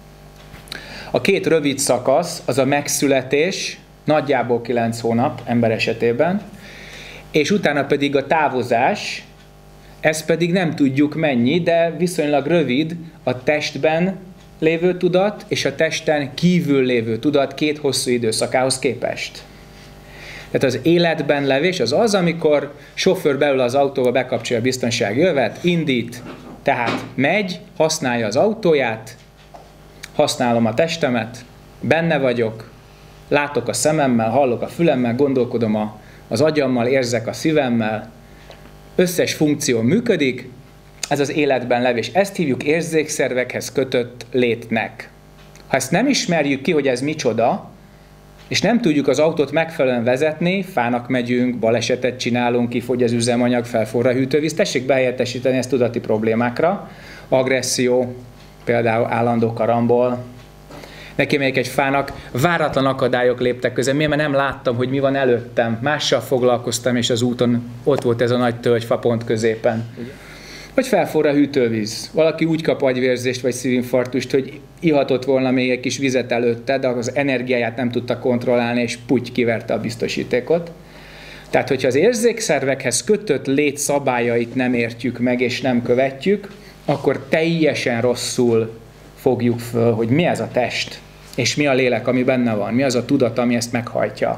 A két rövid szakasz az a megszületés, nagyjából kilenc hónap ember esetében, és utána pedig a távozás, ez pedig nem tudjuk mennyi, de viszonylag rövid a testben lévő tudat és a testen kívül lévő tudat két hosszú időszakához képest. Tehát az életben levés az az, amikor sofőr belül az autóba bekapcsolja a biztonsági övet, indít, tehát megy, használja az autóját, használom a testemet, benne vagyok, látok a szememmel, hallok a fülemmel, gondolkodom a, az agyammal, érzek a szívemmel, összes funkció működik, ez az életben levés. Ezt hívjuk érzékszervekhez kötött létnek. Ha ezt nem ismerjük ki, hogy ez micsoda, és nem tudjuk az autót megfelelően vezetni, fának megyünk, balesetet csinálunk, kifogy az üzemanyag, felforra a hűtővíz, tessék behelyettesíteni ezt tudati problémákra. Agresszió, például állandó karambol. Neki még egy fának váratlan akadályok léptek közben, miért? Mert nem láttam, hogy mi van előttem. Mással foglalkoztam, és az úton ott volt ez a nagy tölgyfa pont középen. Vagy felforra a hűtővíz. Valaki úgy kap agyvérzést vagy szívinfarktust, hogy ihatott volna még egy kis vizet előtte, de az energiáját nem tudta kontrollálni, és puty kiverte a biztosítékot. Tehát, hogyha az érzékszervekhez kötött lét szabályait nem értjük meg, és nem követjük, akkor teljesen rosszul fogjuk föl, hogy mi ez a test, és mi a lélek, ami benne van, mi az a tudat, ami ezt meghajtja.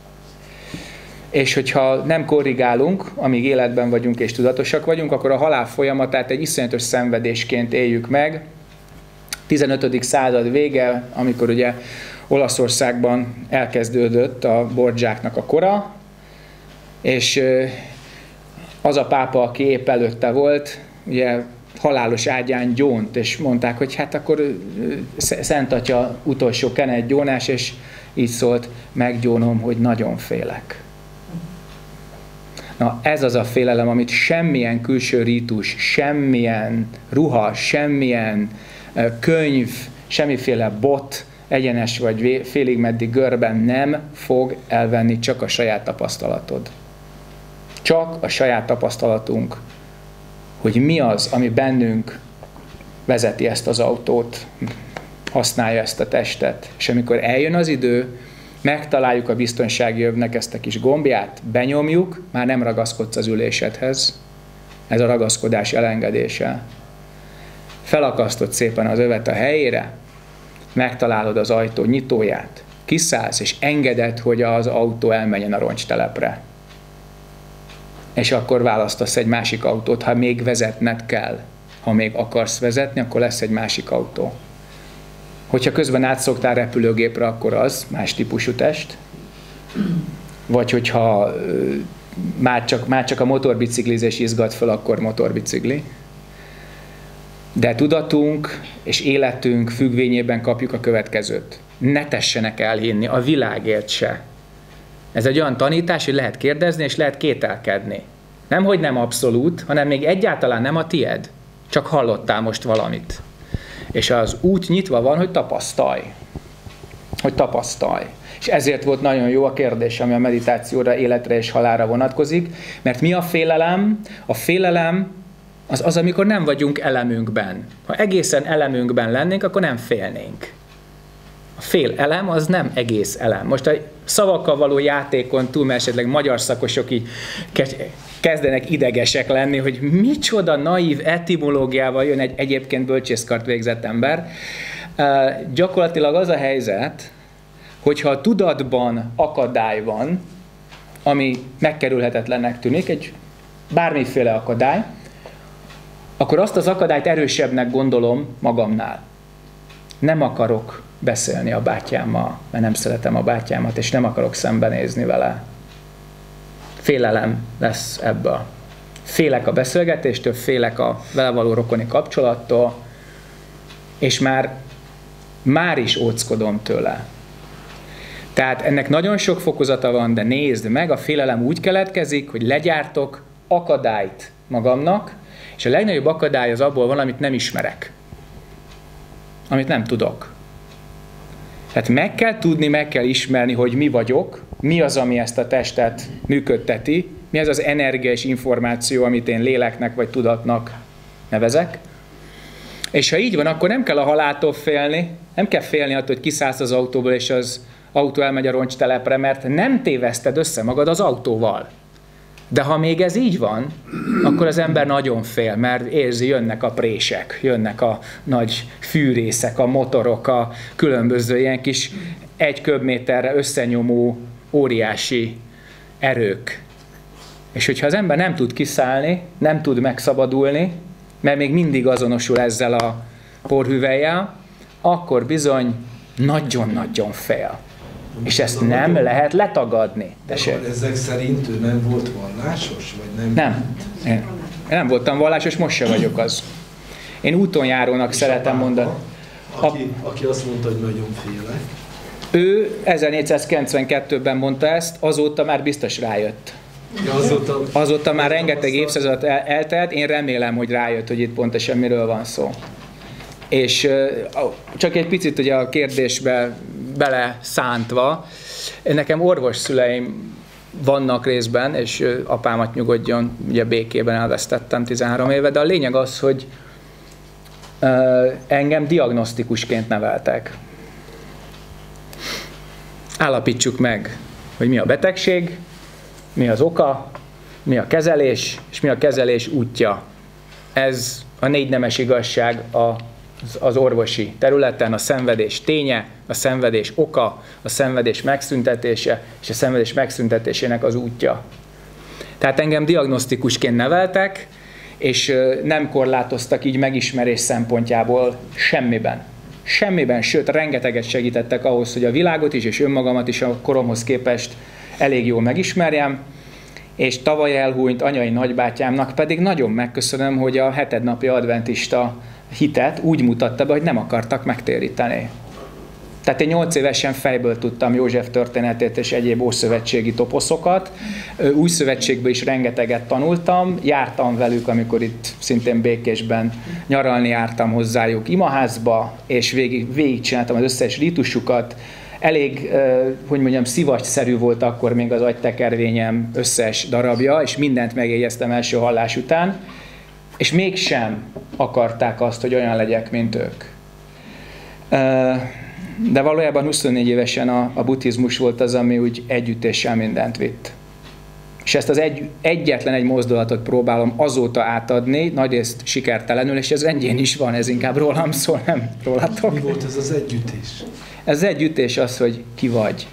És hogyha nem korrigálunk, amíg életben vagyunk és tudatosak vagyunk, akkor a halál folyamatát egy iszonyatos szenvedésként éljük meg. tizenötödik század vége, amikor ugye Olaszországban elkezdődött a Borgiáknak a kora, és az a pápa, aki épp előtte volt, ugye halálos ágyán gyónt, és mondták, hogy hát akkor Szent Atya utolsó kenet gyónás, és így szólt, meggyónom, hogy nagyon félek. Na, ez az a félelem, amit semmilyen külső rítus, semmilyen ruha, semmilyen könyv, semmiféle bot, egyenes vagy félig meddig görben nem fog elvenni, csak a saját tapasztalatod. Csak a saját tapasztalatunk, hogy mi az, ami bennünk vezeti ezt az autót, használja ezt a testet. És amikor eljön az idő, megtaláljuk a biztonsági övnek ezt a kis gombját, benyomjuk, már nem ragaszkodsz az ülésedhez. Ez a ragaszkodás elengedése. Felakasztod szépen az övet a helyére, megtalálod az ajtó nyitóját, kiszállsz, és engeded, hogy az autó elmenjen a roncstelepre. És akkor választasz egy másik autót, ha még vezetned kell. Ha még akarsz vezetni, akkor lesz egy másik autó. Hogyha közben átszoktál repülőgépre, akkor az más típusú test. Vagy hogyha már csak, már csak a motorbiciklizés izgat fel, akkor motorbicikli. De tudatunk és életünk függvényében kapjuk a következőt. Ne tessenek elhinni, a világért se. Ez egy olyan tanítás, hogy lehet kérdezni és lehet kételkedni. Nem, hogy nem abszolút, hanem még egyáltalán nem a tied. Csak hallottál most valamit. És az út nyitva van, hogy tapasztalj. Hogy tapasztalj. És ezért volt nagyon jó a kérdés, ami a meditációra, életre és halálra vonatkozik. Mert mi a félelem? A félelem az az, amikor nem vagyunk elemünkben. Ha egészen elemünkben lennénk, akkor nem félnénk. A fél elem az nem egész elem. Most a szavakkal való játékon túl, mert esetleg magyar szakosok így kezdenek idegesek lenni, hogy micsoda naív etimológiával jön egy egyébként bölcsészkart végzett ember. Uh, gyakorlatilag az a helyzet, hogyha a tudatban akadály van, ami megkerülhetetlennek tűnik, egy bármiféle akadály, akkor azt az akadályt erősebbnek gondolom magamnál. Nem akarok beszélni a bátyámmal, mert nem szeretem a bátyámat, és nem akarok szembenézni vele. Félelem lesz ebből. Félek a beszélgetéstől, félek a vele való rokoni kapcsolattól, és már, már is óckodom tőle. Tehát ennek nagyon sok fokozata van, de nézd meg, a félelem úgy keletkezik, hogy legyártok akadályt magamnak, és a legnagyobb akadály az abból van, amit nem ismerek. Amit nem tudok. Tehát meg kell tudni, meg kell ismerni, hogy mi vagyok, mi az, ami ezt a testet működteti, mi az az energia és információ, amit én léleknek vagy tudatnak nevezek. És ha így van, akkor nem kell a haláltól félni, nem kell félni attól, hogy kiszállsz az autóból, és az autó elmegy a roncstelepre, mert nem téveszted össze magad az autóval. De ha még ez így van, akkor az ember nagyon fél, mert érzi, jönnek a prések, jönnek a nagy fűrészek, a motorok, a különböző ilyen kis egy köbméterre összenyomó óriási erők. És hogyha az ember nem tud kiszállni, nem tud megszabadulni, mert még mindig azonosul ezzel a porhüvellyel, akkor bizony nagyon-nagyon fél. És ezt nem lehet letagadni. De ezek szerint ő nem volt vallásos? Vagy nem? Nem. Én, én nem voltam vallásos, most se vagyok az. Én útonjárónak és szeretem mondani. Aki, a, aki azt mondta, hogy nagyon félek. Ő ezernégyszázkilencvenkettőben mondta ezt, azóta már biztos rájött. Ja, azóta, azóta már rengeteg évszázad el, eltelt, én remélem, hogy rájött, hogy itt pontosan miről van szó. És csak egy picit ugye a kérdésbe bele szántva, nekem orvos szüleim vannak részben, és apámat nyugodjon, ugye békében elvesztettem tizenhárom éve, de a lényeg az, hogy engem diagnosztikusként neveltek. Állapítsuk meg, hogy mi a betegség, mi az oka, mi a kezelés, és mi a kezelés útja. Ez a négy nemes igazság a az orvosi területen, a szenvedés ténye, a szenvedés oka, a szenvedés megszüntetése, és a szenvedés megszüntetésének az útja. Tehát engem diagnosztikusként neveltek, és nem korlátoztak így megismerés szempontjából semmiben. Semmiben, sőt, rengeteget segítettek ahhoz, hogy a világot is, és önmagamat is a koromhoz képest elég jól megismerjem, és tavaly elhúnyt anyai nagybátyámnak pedig nagyon megköszönöm, hogy a hetednapi adventista hitet úgy mutatta be, hogy nem akartak megtéríteni. Tehát én nyolc évesen fejből tudtam József történetét és egyéb ószövetségi toposzokat. Új szövetségből is rengeteget tanultam, jártam velük, amikor itt szintén Békésben nyaralni jártam hozzájuk imaházba, és végig, végigcsináltam az összes rítusukat. Elég, hogy mondjam, szivacsszerű volt akkor még az agytekervényem összes darabja, és mindent megjegyeztem első hallás után, és mégsem akarták azt, hogy olyan legyek, mint ők. De valójában huszonnégy évesen a, a buddhizmus volt az, ami úgy együttéssel mindent vitt. És ezt az egy, egyetlen egy mozdulatot próbálom azóta átadni, nagyrészt sikertelenül, és ez enyém is van, ez inkább rólam szól, nem rólatok. Mi volt ez az együttés? Ez az együttés az, hogy ki vagy.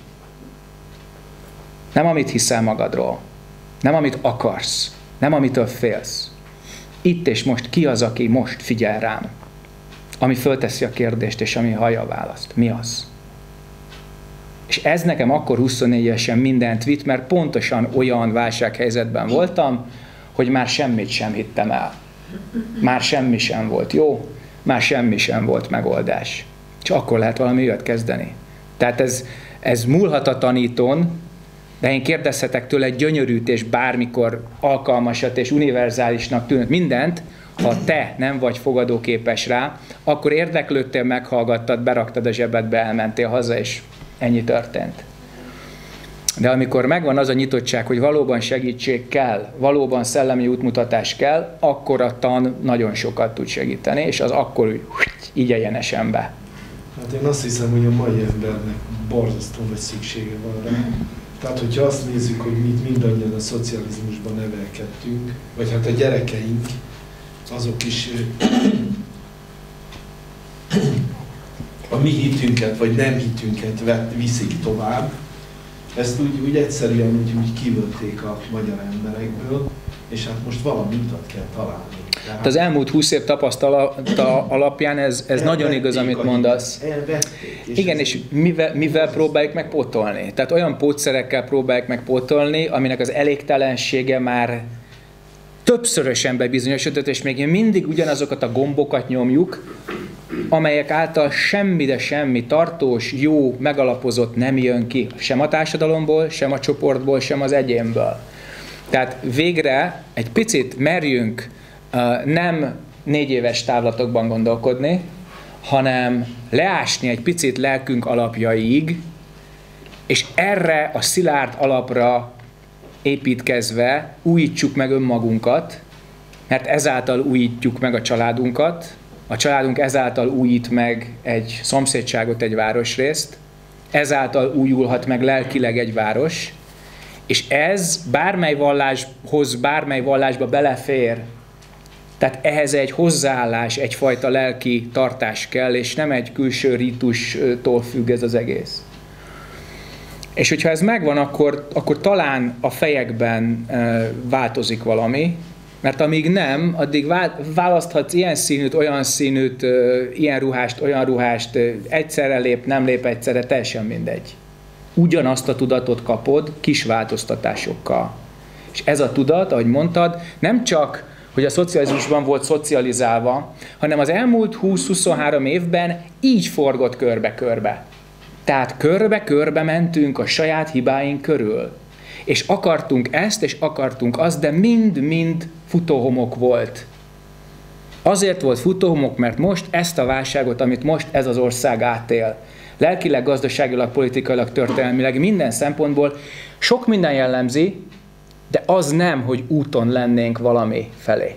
Nem amit hiszel magadról, nem amit akarsz, nem amitől félsz. Itt és most ki az, aki most figyel rám, ami fölteszi a kérdést, és ami hallja a választ. Mi az? És ez nekem akkor huszonnégy évesen mindent vitt, mert pontosan olyan válsághelyzetben voltam, hogy már semmit sem hittem el. Már semmi sem volt jó, már semmi sem volt megoldás. És akkor lehet valami olyat kezdeni. Tehát ez, ez múlhat a tanítón, de én kérdezhetek tőle egy gyönyörűt és bármikor alkalmasat és univerzálisnak tűnő mindent, ha te nem vagy fogadóképes rá, akkor érdeklődtél, meghallgattad, beraktad a zsebedbe, elmentél haza, és ennyi történt. De amikor megvan az a nyitottság, hogy valóban segítség kell, valóban szellemi útmutatás kell, akkor a tan nagyon sokat tud segíteni, és az akkor úgy, így egyenesen be. Hát én azt hiszem, hogy a mai embernek borzasztó nagy szüksége van rá. Tehát, hogyha azt nézzük, hogy mit mindannyian a szocializmusban nevelkedtünk, vagy hát a gyerekeink, azok is a mi hitünket, vagy nem hitünket viszik tovább. Ezt úgy, úgy egyszerűen úgy, úgy kivölték a magyar emberekből, és hát most valami utat kell találni. Tehát az elmúlt húsz év tapasztalata alapján ez, ez nagyon igaz, amit mondasz. És igen, és mivel, mivel próbáljuk megpótolni? Tehát olyan pótszerekkel próbáljuk megpótolni, aminek az elégtelensége már többszörösen bebizonyosodott, és még mindig ugyanazokat a gombokat nyomjuk, amelyek által semmi, de semmi tartós, jó, megalapozott nem jön ki. Sem a társadalomból, sem a csoportból, sem az egyénből. Tehát végre egy picit merjünk uh, nem négy éves távlatokban gondolkodni, hanem leásni egy picit lelkünk alapjaiig, és erre a szilárd alapra építkezve újítsuk meg önmagunkat, mert ezáltal újítjuk meg a családunkat, a családunk ezáltal újít meg egy szomszédságot, egy városrészt, ezáltal újulhat meg lelkileg egy város, és ez bármely valláshoz, bármely vallásba belefér. Tehát ehhez egy hozzáállás, egyfajta lelki tartás kell, és nem egy külső rítustól függ ez az egész. És hogyha ez megvan, akkor, akkor talán a fejekben változik valami, mert amíg nem, addig választhatsz ilyen színűt, olyan színűt, ilyen ruhást, olyan ruhást, egyszerre lép, nem lép egyszerre, teljesen mindegy. Ugyanazt a tudatot kapod kis változtatásokkal. És ez a tudat, ahogy mondtad, nem csak, hogy a szocializmusban volt szocializálva, hanem az elmúlt húsz-huszonhárom évben így forgott körbe-körbe. Tehát körbe-körbe mentünk a saját hibáink körül. És akartunk ezt, és akartunk azt, de mind-mind futóhomok volt. Azért volt futóhomok, mert most ezt a válságot, amit most ez az ország átél, lelkileg, gazdaságilag, politikailag, történelmileg, minden szempontból sok minden jellemzi, de az nem, hogy úton lennénk valami felé.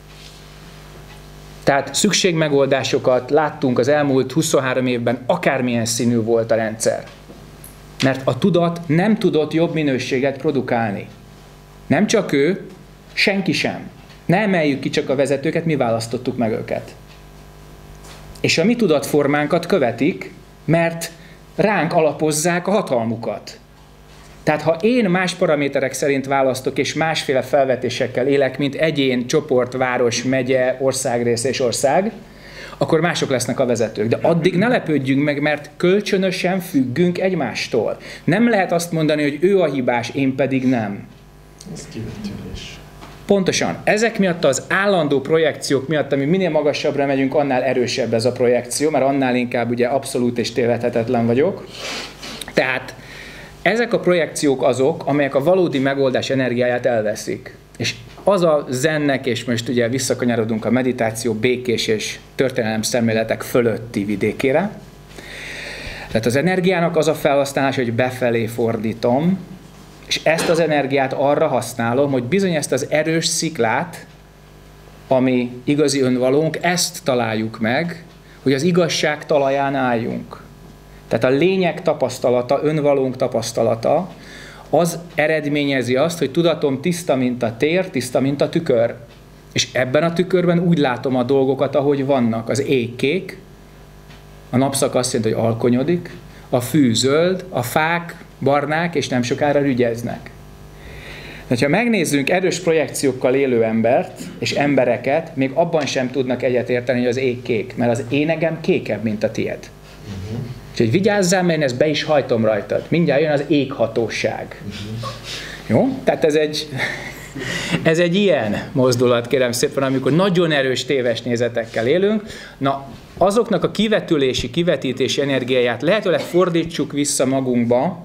Tehát szükségmegoldásokat láttunk az elmúlt huszonhárom évben, akármilyen színű volt a rendszer. Mert a tudat nem tudott jobb minőséget produkálni. Nem csak ő, senki sem. Ne emeljük ki csak a vezetőket, mi választottuk meg őket. És a mi tudatformánkat követik, mert ránk alapozzák a hatalmukat. Tehát ha én más paraméterek szerint választok, és másféle felvetésekkel élek, mint egyén, csoport, város, megye, országrész és ország, akkor mások lesznek a vezetők. De addig ne lepődjünk meg, mert kölcsönösen függünk egymástól. Nem lehet azt mondani, hogy ő a hibás, én pedig nem. Ez kivetülés. Pontosan. Ezek miatt az állandó projekciók miatt, ami minél magasabbra megyünk, annál erősebb ez a projekció, mert annál inkább ugye abszolút és tévedhetetlen vagyok. Tehát ezek a projekciók azok, amelyek a valódi megoldás energiáját elveszik. És az a zennek, és most ugye visszakanyarodunk a meditáció békés és történelem szemléletek fölötti vidékére. Tehát az energiának az a felhasználás, hogy befelé fordítom, és ezt az energiát arra használom, hogy bizony ezt az erős sziklát, ami igazi önvalónk, ezt találjuk meg, hogy az igazság talaján álljunk. Tehát a lényeg tapasztalata, önvalónk tapasztalata, az eredményezi azt, hogy tudatom tiszta, mint a tér, tiszta, mint a tükör. És ebben a tükörben úgy látom a dolgokat, ahogy vannak. Az ég kék, a napszak azt jelenti, hogy alkonyodik, a fű zöld, a fák barnák, és nem sokára rügyeznek. De ha megnézzünk erős projekciókkal élő embert, és embereket, még abban sem tudnak egyetérteni, hogy az ég kék, mert az énegem kékebb, mint a tied. Uh-huh. Úgyhogy vigyázzál, mert én ezt be is hajtom rajtad. Mindjárt jön az éghatóság. Uh-huh. Jó? Tehát ez egy, ez egy ilyen mozdulat, kérem szépen, amikor nagyon erős téves nézetekkel élünk. Na, azoknak a kivetülési, kivetítési energiáját lehetőleg fordítsuk vissza magunkba,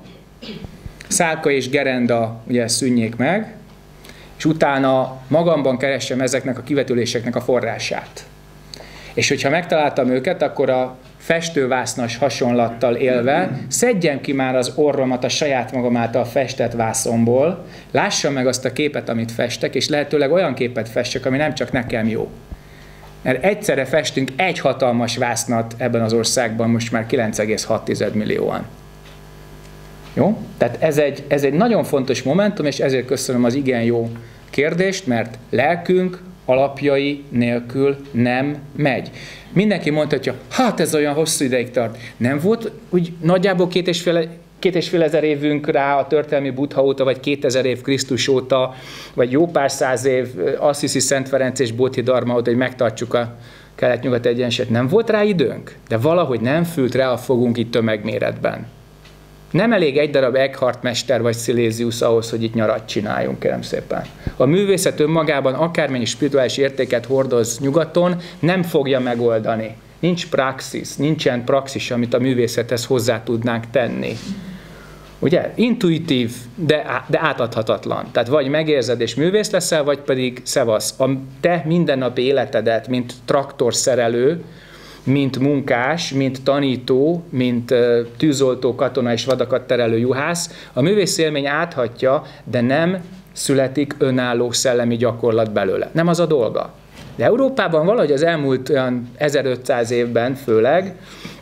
Szálka és Gerenda ugye szűnjék meg, és utána magamban keressem ezeknek a kivetüléseknek a forrását. És hogyha megtaláltam őket, akkor a festővásznas hasonlattal élve szedjem ki már az orromat a saját magam által festett vászomból, lássam meg azt a képet, amit festek, és lehetőleg olyan képet fessek, ami nem csak nekem jó. Mert egyszerre festünk egy hatalmas vásznat ebben az országban most már kilenc egész hat millióan. Jó? Tehát ez egy, ez egy nagyon fontos momentum, és ezért köszönöm az igen jó kérdést, mert lelkünk alapjai nélkül nem megy. Mindenki mondhatja, hát ez olyan hosszú ideig tart. Nem volt úgy nagyjából két és fél, két és fél ezer évünk rá a történelmi Buddha óta, vagy kétezer év Krisztus óta, vagy jó pár száz év Assisi Szent Ferenc és Bodhidharma óta, hogy megtartsuk a kelet-nyugat egyensúlyt. Nem volt rá időnk, de valahogy nem fült rá a fogunk itt tömegméretben. Nem elég egy darab Eckhart mester vagy Silézius ahhoz, hogy itt nyarat csináljunk, kérem szépen. A művészet önmagában akármennyi spirituális értéket hordoz nyugaton, nem fogja megoldani. Nincs praxis, nincsen praxis, amit a művészethez hozzá tudnánk tenni. Ugye? Intuitív, de, de átadhatatlan. Tehát vagy megérzed és művész leszel, vagy pedig szevasz. A te mindennapi életedet, mint traktorszerelő, mint munkás, mint tanító, mint tűzoltó, katona és vadakat terelő juhász, a művész élmény áthatja, de nem születik önálló szellemi gyakorlat belőle. Nem az a dolga. De Európában valahogy az elmúlt olyan ezerötszáz évben főleg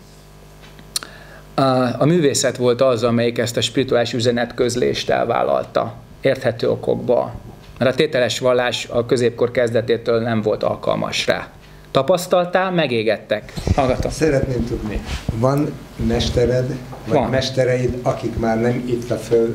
a, a művészet volt az, amelyik ezt a spirituális üzenetközlést elvállalta. Érthető okokból. Mert a tételes vallás a középkor kezdetétől nem volt alkalmas rá. Tapasztaltál, megégettek. Hallgatom. Szeretném tudni, van mestered, vagy van. mestereid, akik már nem itt a föld,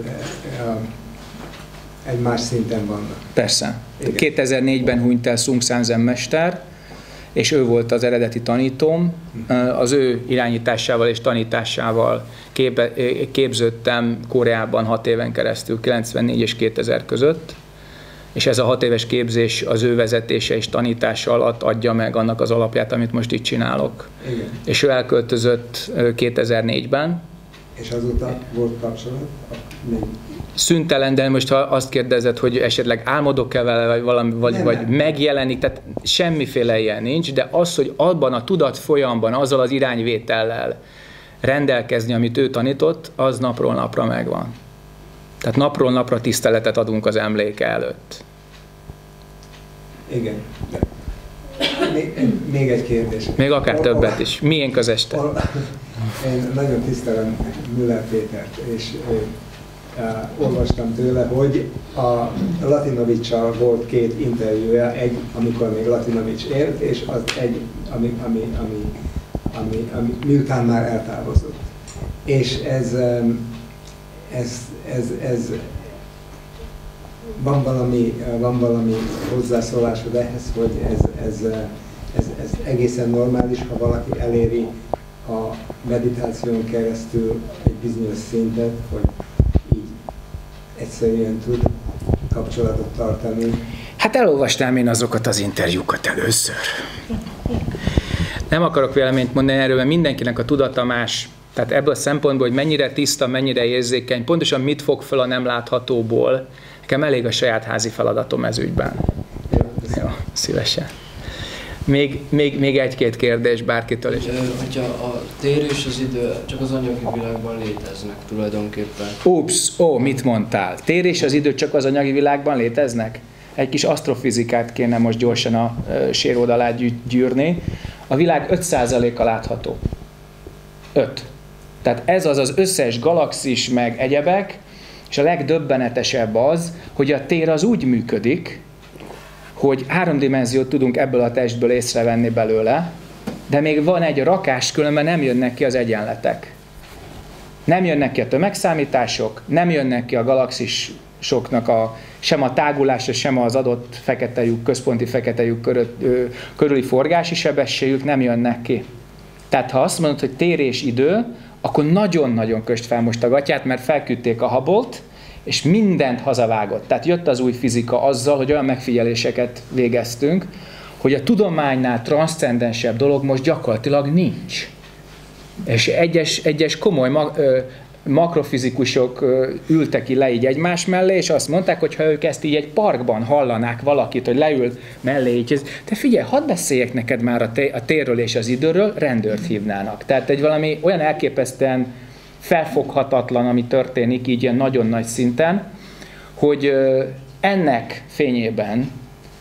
egy más szinten vannak? Persze. Igen. kétezer-négyben hunyt el Sung San Zen mester, és ő volt az eredeti tanítóm. Az ő irányításával és tanításával képe, képződtem Koreában hat éven keresztül, kilencvennégy és kétezer között. És ez a hat éves képzés az ő vezetése és tanítása alatt adja meg annak az alapját, amit most itt csinálok. Igen. És ő elköltözött kétezer-négyben. És azóta volt kapcsolat? Szüntelen, de most ha azt kérdezed, hogy esetleg álmodok-e vele, vagy, valami, vagy, nem, vagy nem. megjelenik, tehát semmiféle ilyen nincs, de az, hogy abban a tudat folyamban, azzal az irányvétellel rendelkezni, amit ő tanított, az napról napra megvan. Tehát napról napra tiszteletet adunk az emléke előtt. Igen. Még, még egy kérdés. Még akár többet is. Miénk az este? Én nagyon tisztelem Müller Pétert, és uh, olvastam tőle, hogy a Latinovics-sal volt két interjúja, egy, amikor még Latinovics élt, és az egy, ami, ami, ami, ami, ami miután már eltávozott. És ez, ez, ez, ez van valami, van valami hozzászólásod ehhez, hogy ez, ez, ez, ez egészen normális, ha valaki eléri a meditáción keresztül egy bizonyos szintet, hogy így egyszerűen tud kapcsolatot tartani. Hát elolvastám én azokat az interjúkat először. Nem akarok véleményt mondani erről, mert mindenkinek a tudata más. Tehát ebből a szempontból, hogy mennyire tiszta, mennyire érzékeny, pontosan mit fog fel a nem láthatóból, nekem elég a saját házi feladatom ez ügyben. Jó, Jó szívesen. Még, még, még egy-két kérdés bárkitől is. Hogyha a tér és az idő csak az anyagi világban léteznek tulajdonképpen. Ups, ó, mit mondtál? Tér és az idő csak az anyagi világban léteznek? Egy kis asztrofizikát kéne most gyorsan a séród alá gyűrni. A világ öt százaléka látható. öt. Tehát ez az az összes galaxis meg egyebek, és a legdöbbenetesebb az, hogy a tér az úgy működik, hogy három dimenziót tudunk ebből a testből észrevenni belőle, de még van egy rakás, különben nem jönnek ki az egyenletek. Nem jönnek ki a tömegszámítások, nem jönnek ki a galaxisoknak a, sem a tágulása, sem az adott fekete lyuk, központi fekete lyuk körül, körüli forgási sebességük nem jönnek ki. Tehát ha azt mondod, hogy tér és idő, akkor nagyon-nagyon köst fel most a gatyát, mert felküldték a Hubble-t, és mindent hazavágott. Tehát jött az új fizika azzal, hogy olyan megfigyeléseket végeztünk, hogy a tudománynál transzcendensebb dolog most gyakorlatilag nincs. És egyes, egyes komoly mag, ö, makrofizikusok ö, ültek le így egymás mellé, és azt mondták, hogy ha ők ezt így egy parkban hallanák valakit, hogy leül mellé így, te figyelj, hadd beszéljek neked már a, té- a térről és az időről, rendőrt hívnának. Tehát egy valami olyan elképesztően felfoghatatlan, ami történik így ilyen nagyon nagy szinten, hogy ennek fényében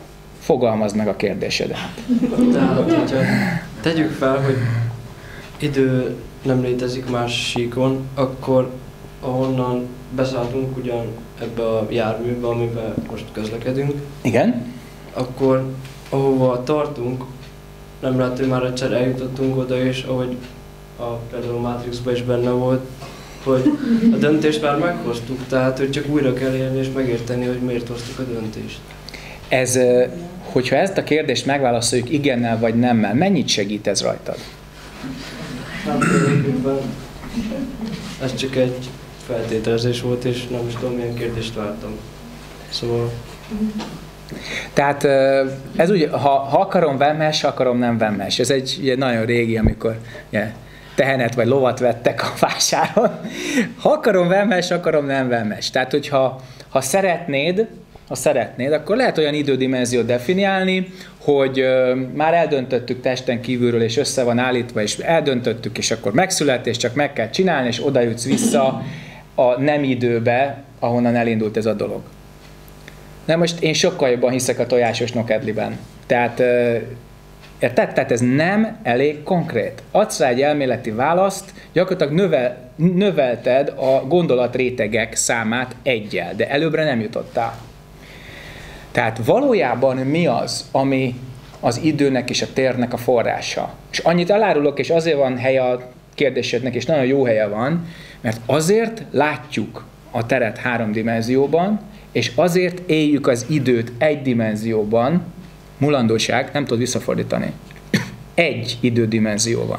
Fogalmazd meg a kérdésedet. Tehát, hogyha tegyük fel, hogy idő nem létezik más síkon, akkor ahonnan beszálltunk ugyan ebbe a járműbe, amiben most közlekedünk. Igen. Akkor ahova tartunk, nem lehet, hogy már egyszer eljutottunk oda, és ahogy a, például a Matrixban is benne volt, hogy a döntést már meghoztuk, tehát hogy csak újra kell élni és megérteni, hogy miért hoztuk a döntést. Ez, hogyha ezt a kérdést megválaszoljuk igennel vagy nemmel, mennyit segít ez rajtad? Hát tulajdonképpen ez csak egy feltételezés volt, és nem is tudom, milyen kérdést vártam. Szóval... Tehát ez úgy, ha, ha akarom vemmes, ha akarom nem vemmes. Ez egy ugye, nagyon régi, amikor ugye, tehenet vagy lovat vettek a vásáron. Ha akarom vemmes, akarom nem vemmes. Tehát, hogyha ha szeretnéd, ha szeretnéd, akkor lehet olyan idődimenziót definiálni, hogy ö, már eldöntöttük testen kívülről, és össze van állítva, és eldöntöttük, és akkor megszület, és csak meg kell csinálni, és oda jutsz vissza a nem időbe, ahonnan elindult ez a dolog. Na most én sokkal jobban hiszek a tojásos nokedliben. Tehát, ö, érted? Tehát ez nem elég konkrét. Adsz rá egy elméleti választ, gyakorlatilag növel, növelted a gondolatrétegek számát egyel, de előbbre nem jutottál. Tehát valójában mi az, ami az időnek és a térnek a forrása? És annyit elárulok, és azért van helye a kérdésednek, és nagyon jó helye van, mert azért látjuk a teret három dimenzióban, és azért éljük az időt egy dimenzióban, mulandóság, nem tudod visszafordítani. Egy idődimenzióban.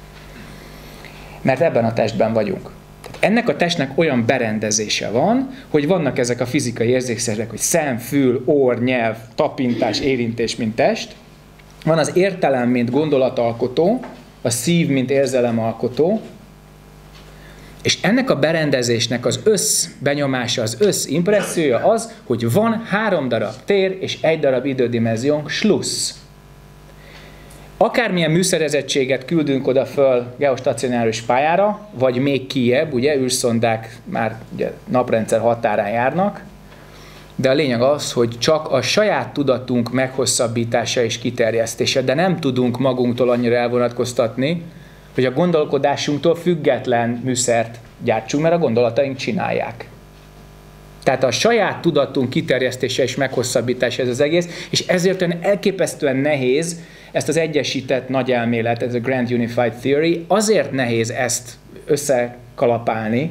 Mert ebben a testben vagyunk. Ennek a testnek olyan berendezése van, hogy vannak ezek a fizikai érzékszervek, hogy szem, fül, orr, nyelv, tapintás, érintés, mint test. Van az értelem, mint gondolatalkotó, a szív, mint érzelemalkotó, és ennek a berendezésnek az összbenyomása, az összimpressziója az, hogy van három darab tér és egy darab idődimenziónk, slussz. Akármilyen műszerezettséget küldünk oda föl geostacionáris pályára, vagy még kijebb, ugye űrszondák már ugye, naprendszer határán járnak, de a lényeg az, hogy csak a saját tudatunk meghosszabbítása és kiterjesztése, de nem tudunk magunktól annyira elvonatkoztatni, hogy a gondolkodásunktól független műszert gyártsunk, mert a gondolataink csinálják. Tehát a saját tudatunk kiterjesztése és meghosszabbítása ez az egész, és ezért olyan elképesztően nehéz ezt az egyesített nagy elmélet, ez a Grand Unified Theory, azért nehéz ezt összekalapálni,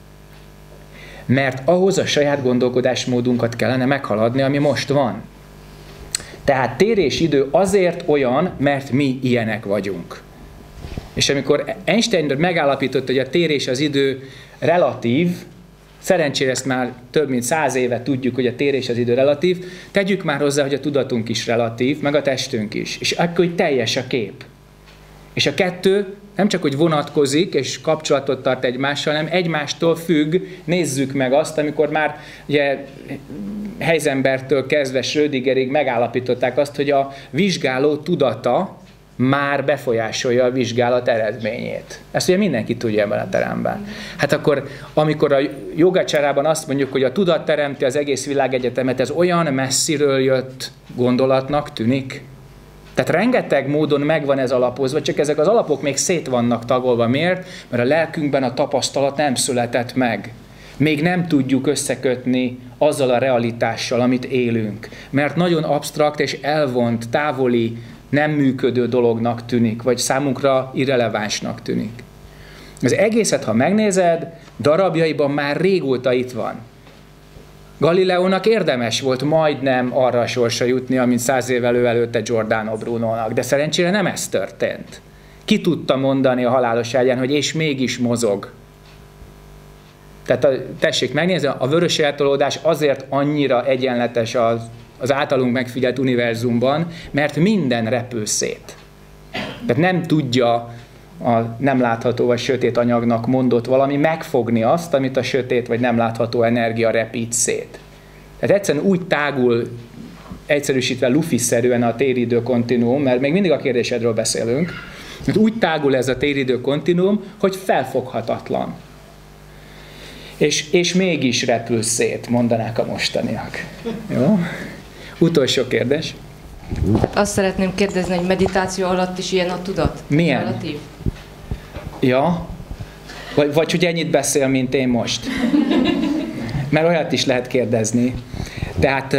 mert ahhoz a saját gondolkodásmódunkat kellene meghaladni, ami most van. Tehát tér és idő azért olyan, mert mi ilyenek vagyunk. És amikor Einstein megállapította, hogy a tér és az idő relatív, szerencsére ezt már több mint száz éve tudjuk, hogy a tér és az idő relatív, tegyük már hozzá, hogy a tudatunk is relatív, meg a testünk is. És akkor hogy teljes a kép. És a kettő nem csak, hogy vonatkozik és kapcsolatot tart egymással, hanem egymástól függ. Nézzük meg azt, amikor már ugye, Heisenbergtől kezdve Schrödingerig megállapították azt, hogy a vizsgáló tudata már befolyásolja a vizsgálat eredményét. Ezt ugye mindenki tudja ebben a teremben. Hát akkor, amikor a jogacsárában azt mondjuk, hogy a tudat teremti az egész világegyetemet, ez olyan messziről jött gondolatnak tűnik. Tehát rengeteg módon megvan ez alapozva, csak ezek az alapok még szét vannak tagolva. Miért? Mert a lelkünkben a tapasztalat nem született meg. Még nem tudjuk összekötni azzal a realitással, amit élünk. Mert nagyon absztrakt és elvont, távoli, nem működő dolognak tűnik, vagy számunkra irrelevánsnak tűnik. Az egészet, ha megnézed, darabjaiban már régóta itt van. Galileónak érdemes volt majdnem arra a sorsra jutni, amint száz évvel ő előtte Giordano Brunónak, de szerencsére nem ez történt. Ki tudta mondani a halálos ágyán, hogy és mégis mozog. Tehát a, tessék megnézni, a vörös eltolódás azért annyira egyenletes az, az általunk megfigyelt univerzumban, mert minden repül szét. Tehát nem tudja a nem látható vagy sötét anyagnak mondott valami megfogni azt, amit a sötét vagy nem látható energia repít szét. Tehát egyszerűen úgy tágul, egyszerűsítve lufiszerűen a téridő kontinuum, mert még mindig a kérdésedről beszélünk, mert úgy tágul ez a téridő kontinuum, hogy felfoghatatlan. És, és mégis repül szét, mondanák a mostaniak. Jó? Utolsó kérdés. Azt szeretném kérdezni, hogy meditáció alatt is ilyen a tudat? Milyen? Relatív? Ja? Vagy, vagy hogy ennyit beszél, mint én most? Mert olyat is lehet kérdezni. Tehát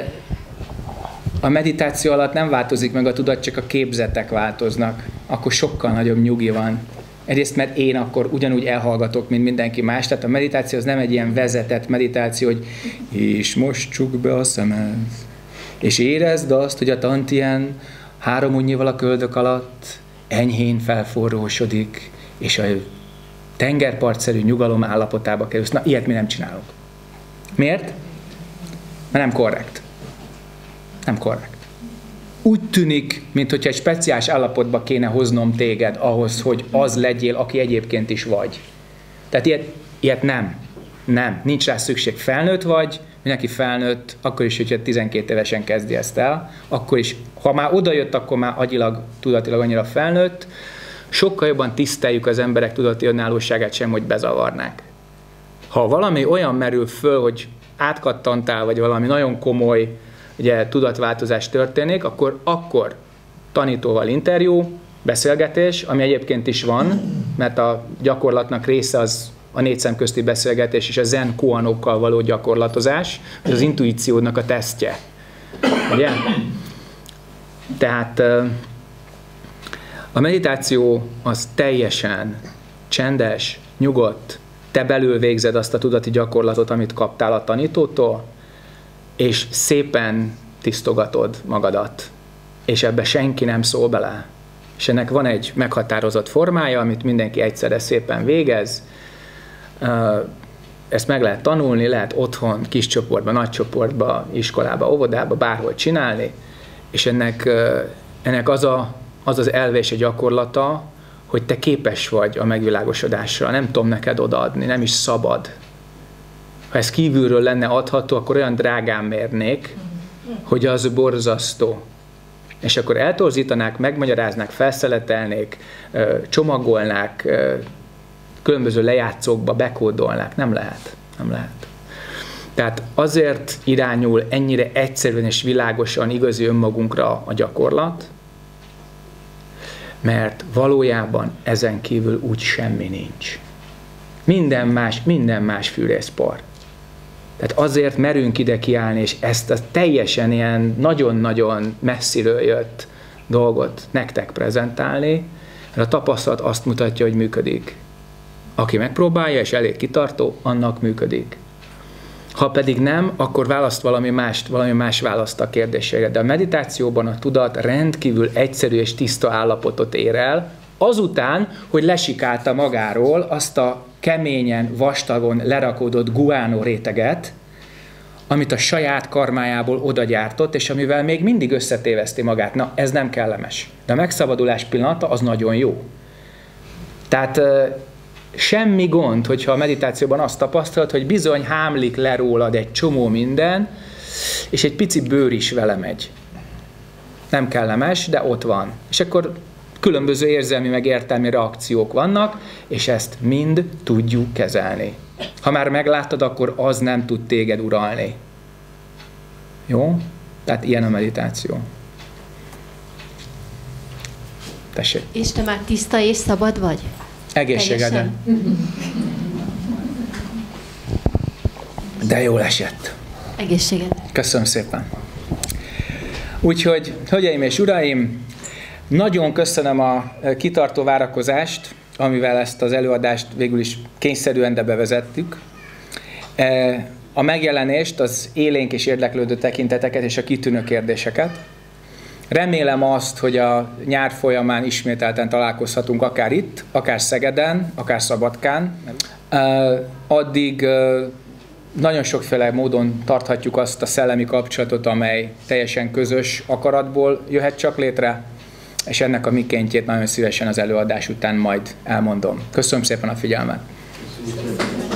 a meditáció alatt nem változik meg a tudat, csak a képzetek változnak. Akkor sokkal nagyobb nyugi van. Egyrészt, mert én akkor ugyanúgy elhallgatok, mint mindenki más. Tehát a meditáció az nem egy ilyen vezetett meditáció, hogy és most csukd be a szemed. És érezd azt, hogy a tantien három ujjával a köldök alatt enyhén felforrósodik, és a tengerpartszerű nyugalom állapotába kerülsz. Na, ilyet mi nem csinálunk. Miért? Mert nem korrekt. Nem korrekt. Úgy tűnik, mintha egy speciális állapotba kéne hoznom téged ahhoz, hogy az legyél, aki egyébként is vagy. Tehát ilyet, ilyet nem. Nem. Nincs rá szükség. Felnőtt vagy, mindenki felnőtt, akkor is, hogyha tizenkét évesen kezdi ezt el, akkor is, ha már odajött, akkor már agyilag, tudatilag annyira felnőtt, sokkal jobban tiszteljük az emberek tudati önállóságát sem, hogy bezavarnák. Ha valami olyan merül föl, hogy átkattantál, vagy valami nagyon komoly ugye, tudatváltozás történik, akkor, akkor tanítóval interjú, beszélgetés, ami egyébként is van, mert a gyakorlatnak része az a négy szem közti beszélgetés és a zen koanokkal való gyakorlatozás, az az intuíciódnak a tesztje. Ugye? Tehát a meditáció az teljesen csendes, nyugodt, te belül végzed azt a tudati gyakorlatot, amit kaptál a tanítótól, és szépen tisztogatod magadat, és ebbe senki nem szól bele. És ennek van egy meghatározott formája, amit mindenki egyszerre szépen végez. Ezt meg lehet tanulni, lehet otthon, kis csoportban, nagy csoportban, iskolába, óvodába, bárhol csinálni, és ennek, ennek az, a, az az elve és a gyakorlata, hogy te képes vagy a megvilágosodásra, nem tudom neked odaadni, nem is szabad. Ha ez kívülről lenne adható, akkor olyan drágán mérnék, hogy az borzasztó. És akkor eltorzítanák, megmagyaráznák, felszeletelnék, csomagolnák, különböző lejátszókba bekódolnák. Nem lehet. Nem lehet. Tehát azért irányul ennyire egyszerűen és világosan igazi önmagunkra a gyakorlat, mert valójában ezen kívül úgy semmi nincs. Minden más, minden más fűrészpor. Tehát azért merünk ide kiállni, és ezt a teljesen ilyen nagyon-nagyon messziről jött dolgot nektek prezentálni, mert a tapasztalat azt mutatja, hogy működik. Aki megpróbálja, és elég kitartó, annak működik. Ha pedig nem, akkor választ valami mást, valami más választ a kérdésére. De a meditációban a tudat rendkívül egyszerű és tiszta állapotot ér el, azután, hogy lesikálta magáról azt a keményen, vastagon lerakódott guánó réteget, amit a saját karmájából odagyártott, és amivel még mindig összetéveszti magát. Na, ez nem kellemes. De a megszabadulás pillanata az nagyon jó. Tehát semmi gond, hogyha a meditációban azt tapasztalod, hogy bizony hámlik le rólad egy csomó minden, és egy pici bőr is vele megy. Nem kellemes, de ott van. És akkor különböző érzelmi meg értelmi reakciók vannak, és ezt mind tudjuk kezelni. Ha már megláttad, akkor az nem tud téged uralni. Jó? Tehát ilyen a meditáció. Tessék. És te már tiszta és szabad vagy? Egészségeden. De jól esett. Egészséged. Köszönöm szépen. Úgyhogy, hölgyeim és uraim, nagyon köszönöm a kitartó várakozást, amivel ezt az előadást végül is kényszerűen, de bevezettük. A megjelenést, az élénk és érdeklődő tekinteteket és a kitűnő kérdéseket. Remélem azt, hogy a nyár folyamán ismételten találkozhatunk akár itt, akár Szegeden, akár Szabadkán. Addig nagyon sokféle módon tarthatjuk azt a szellemi kapcsolatot, amely teljesen közös akaratból jöhet csak létre, és ennek a mikéntjét nagyon szívesen az előadás után majd elmondom. Köszönöm szépen a figyelmet!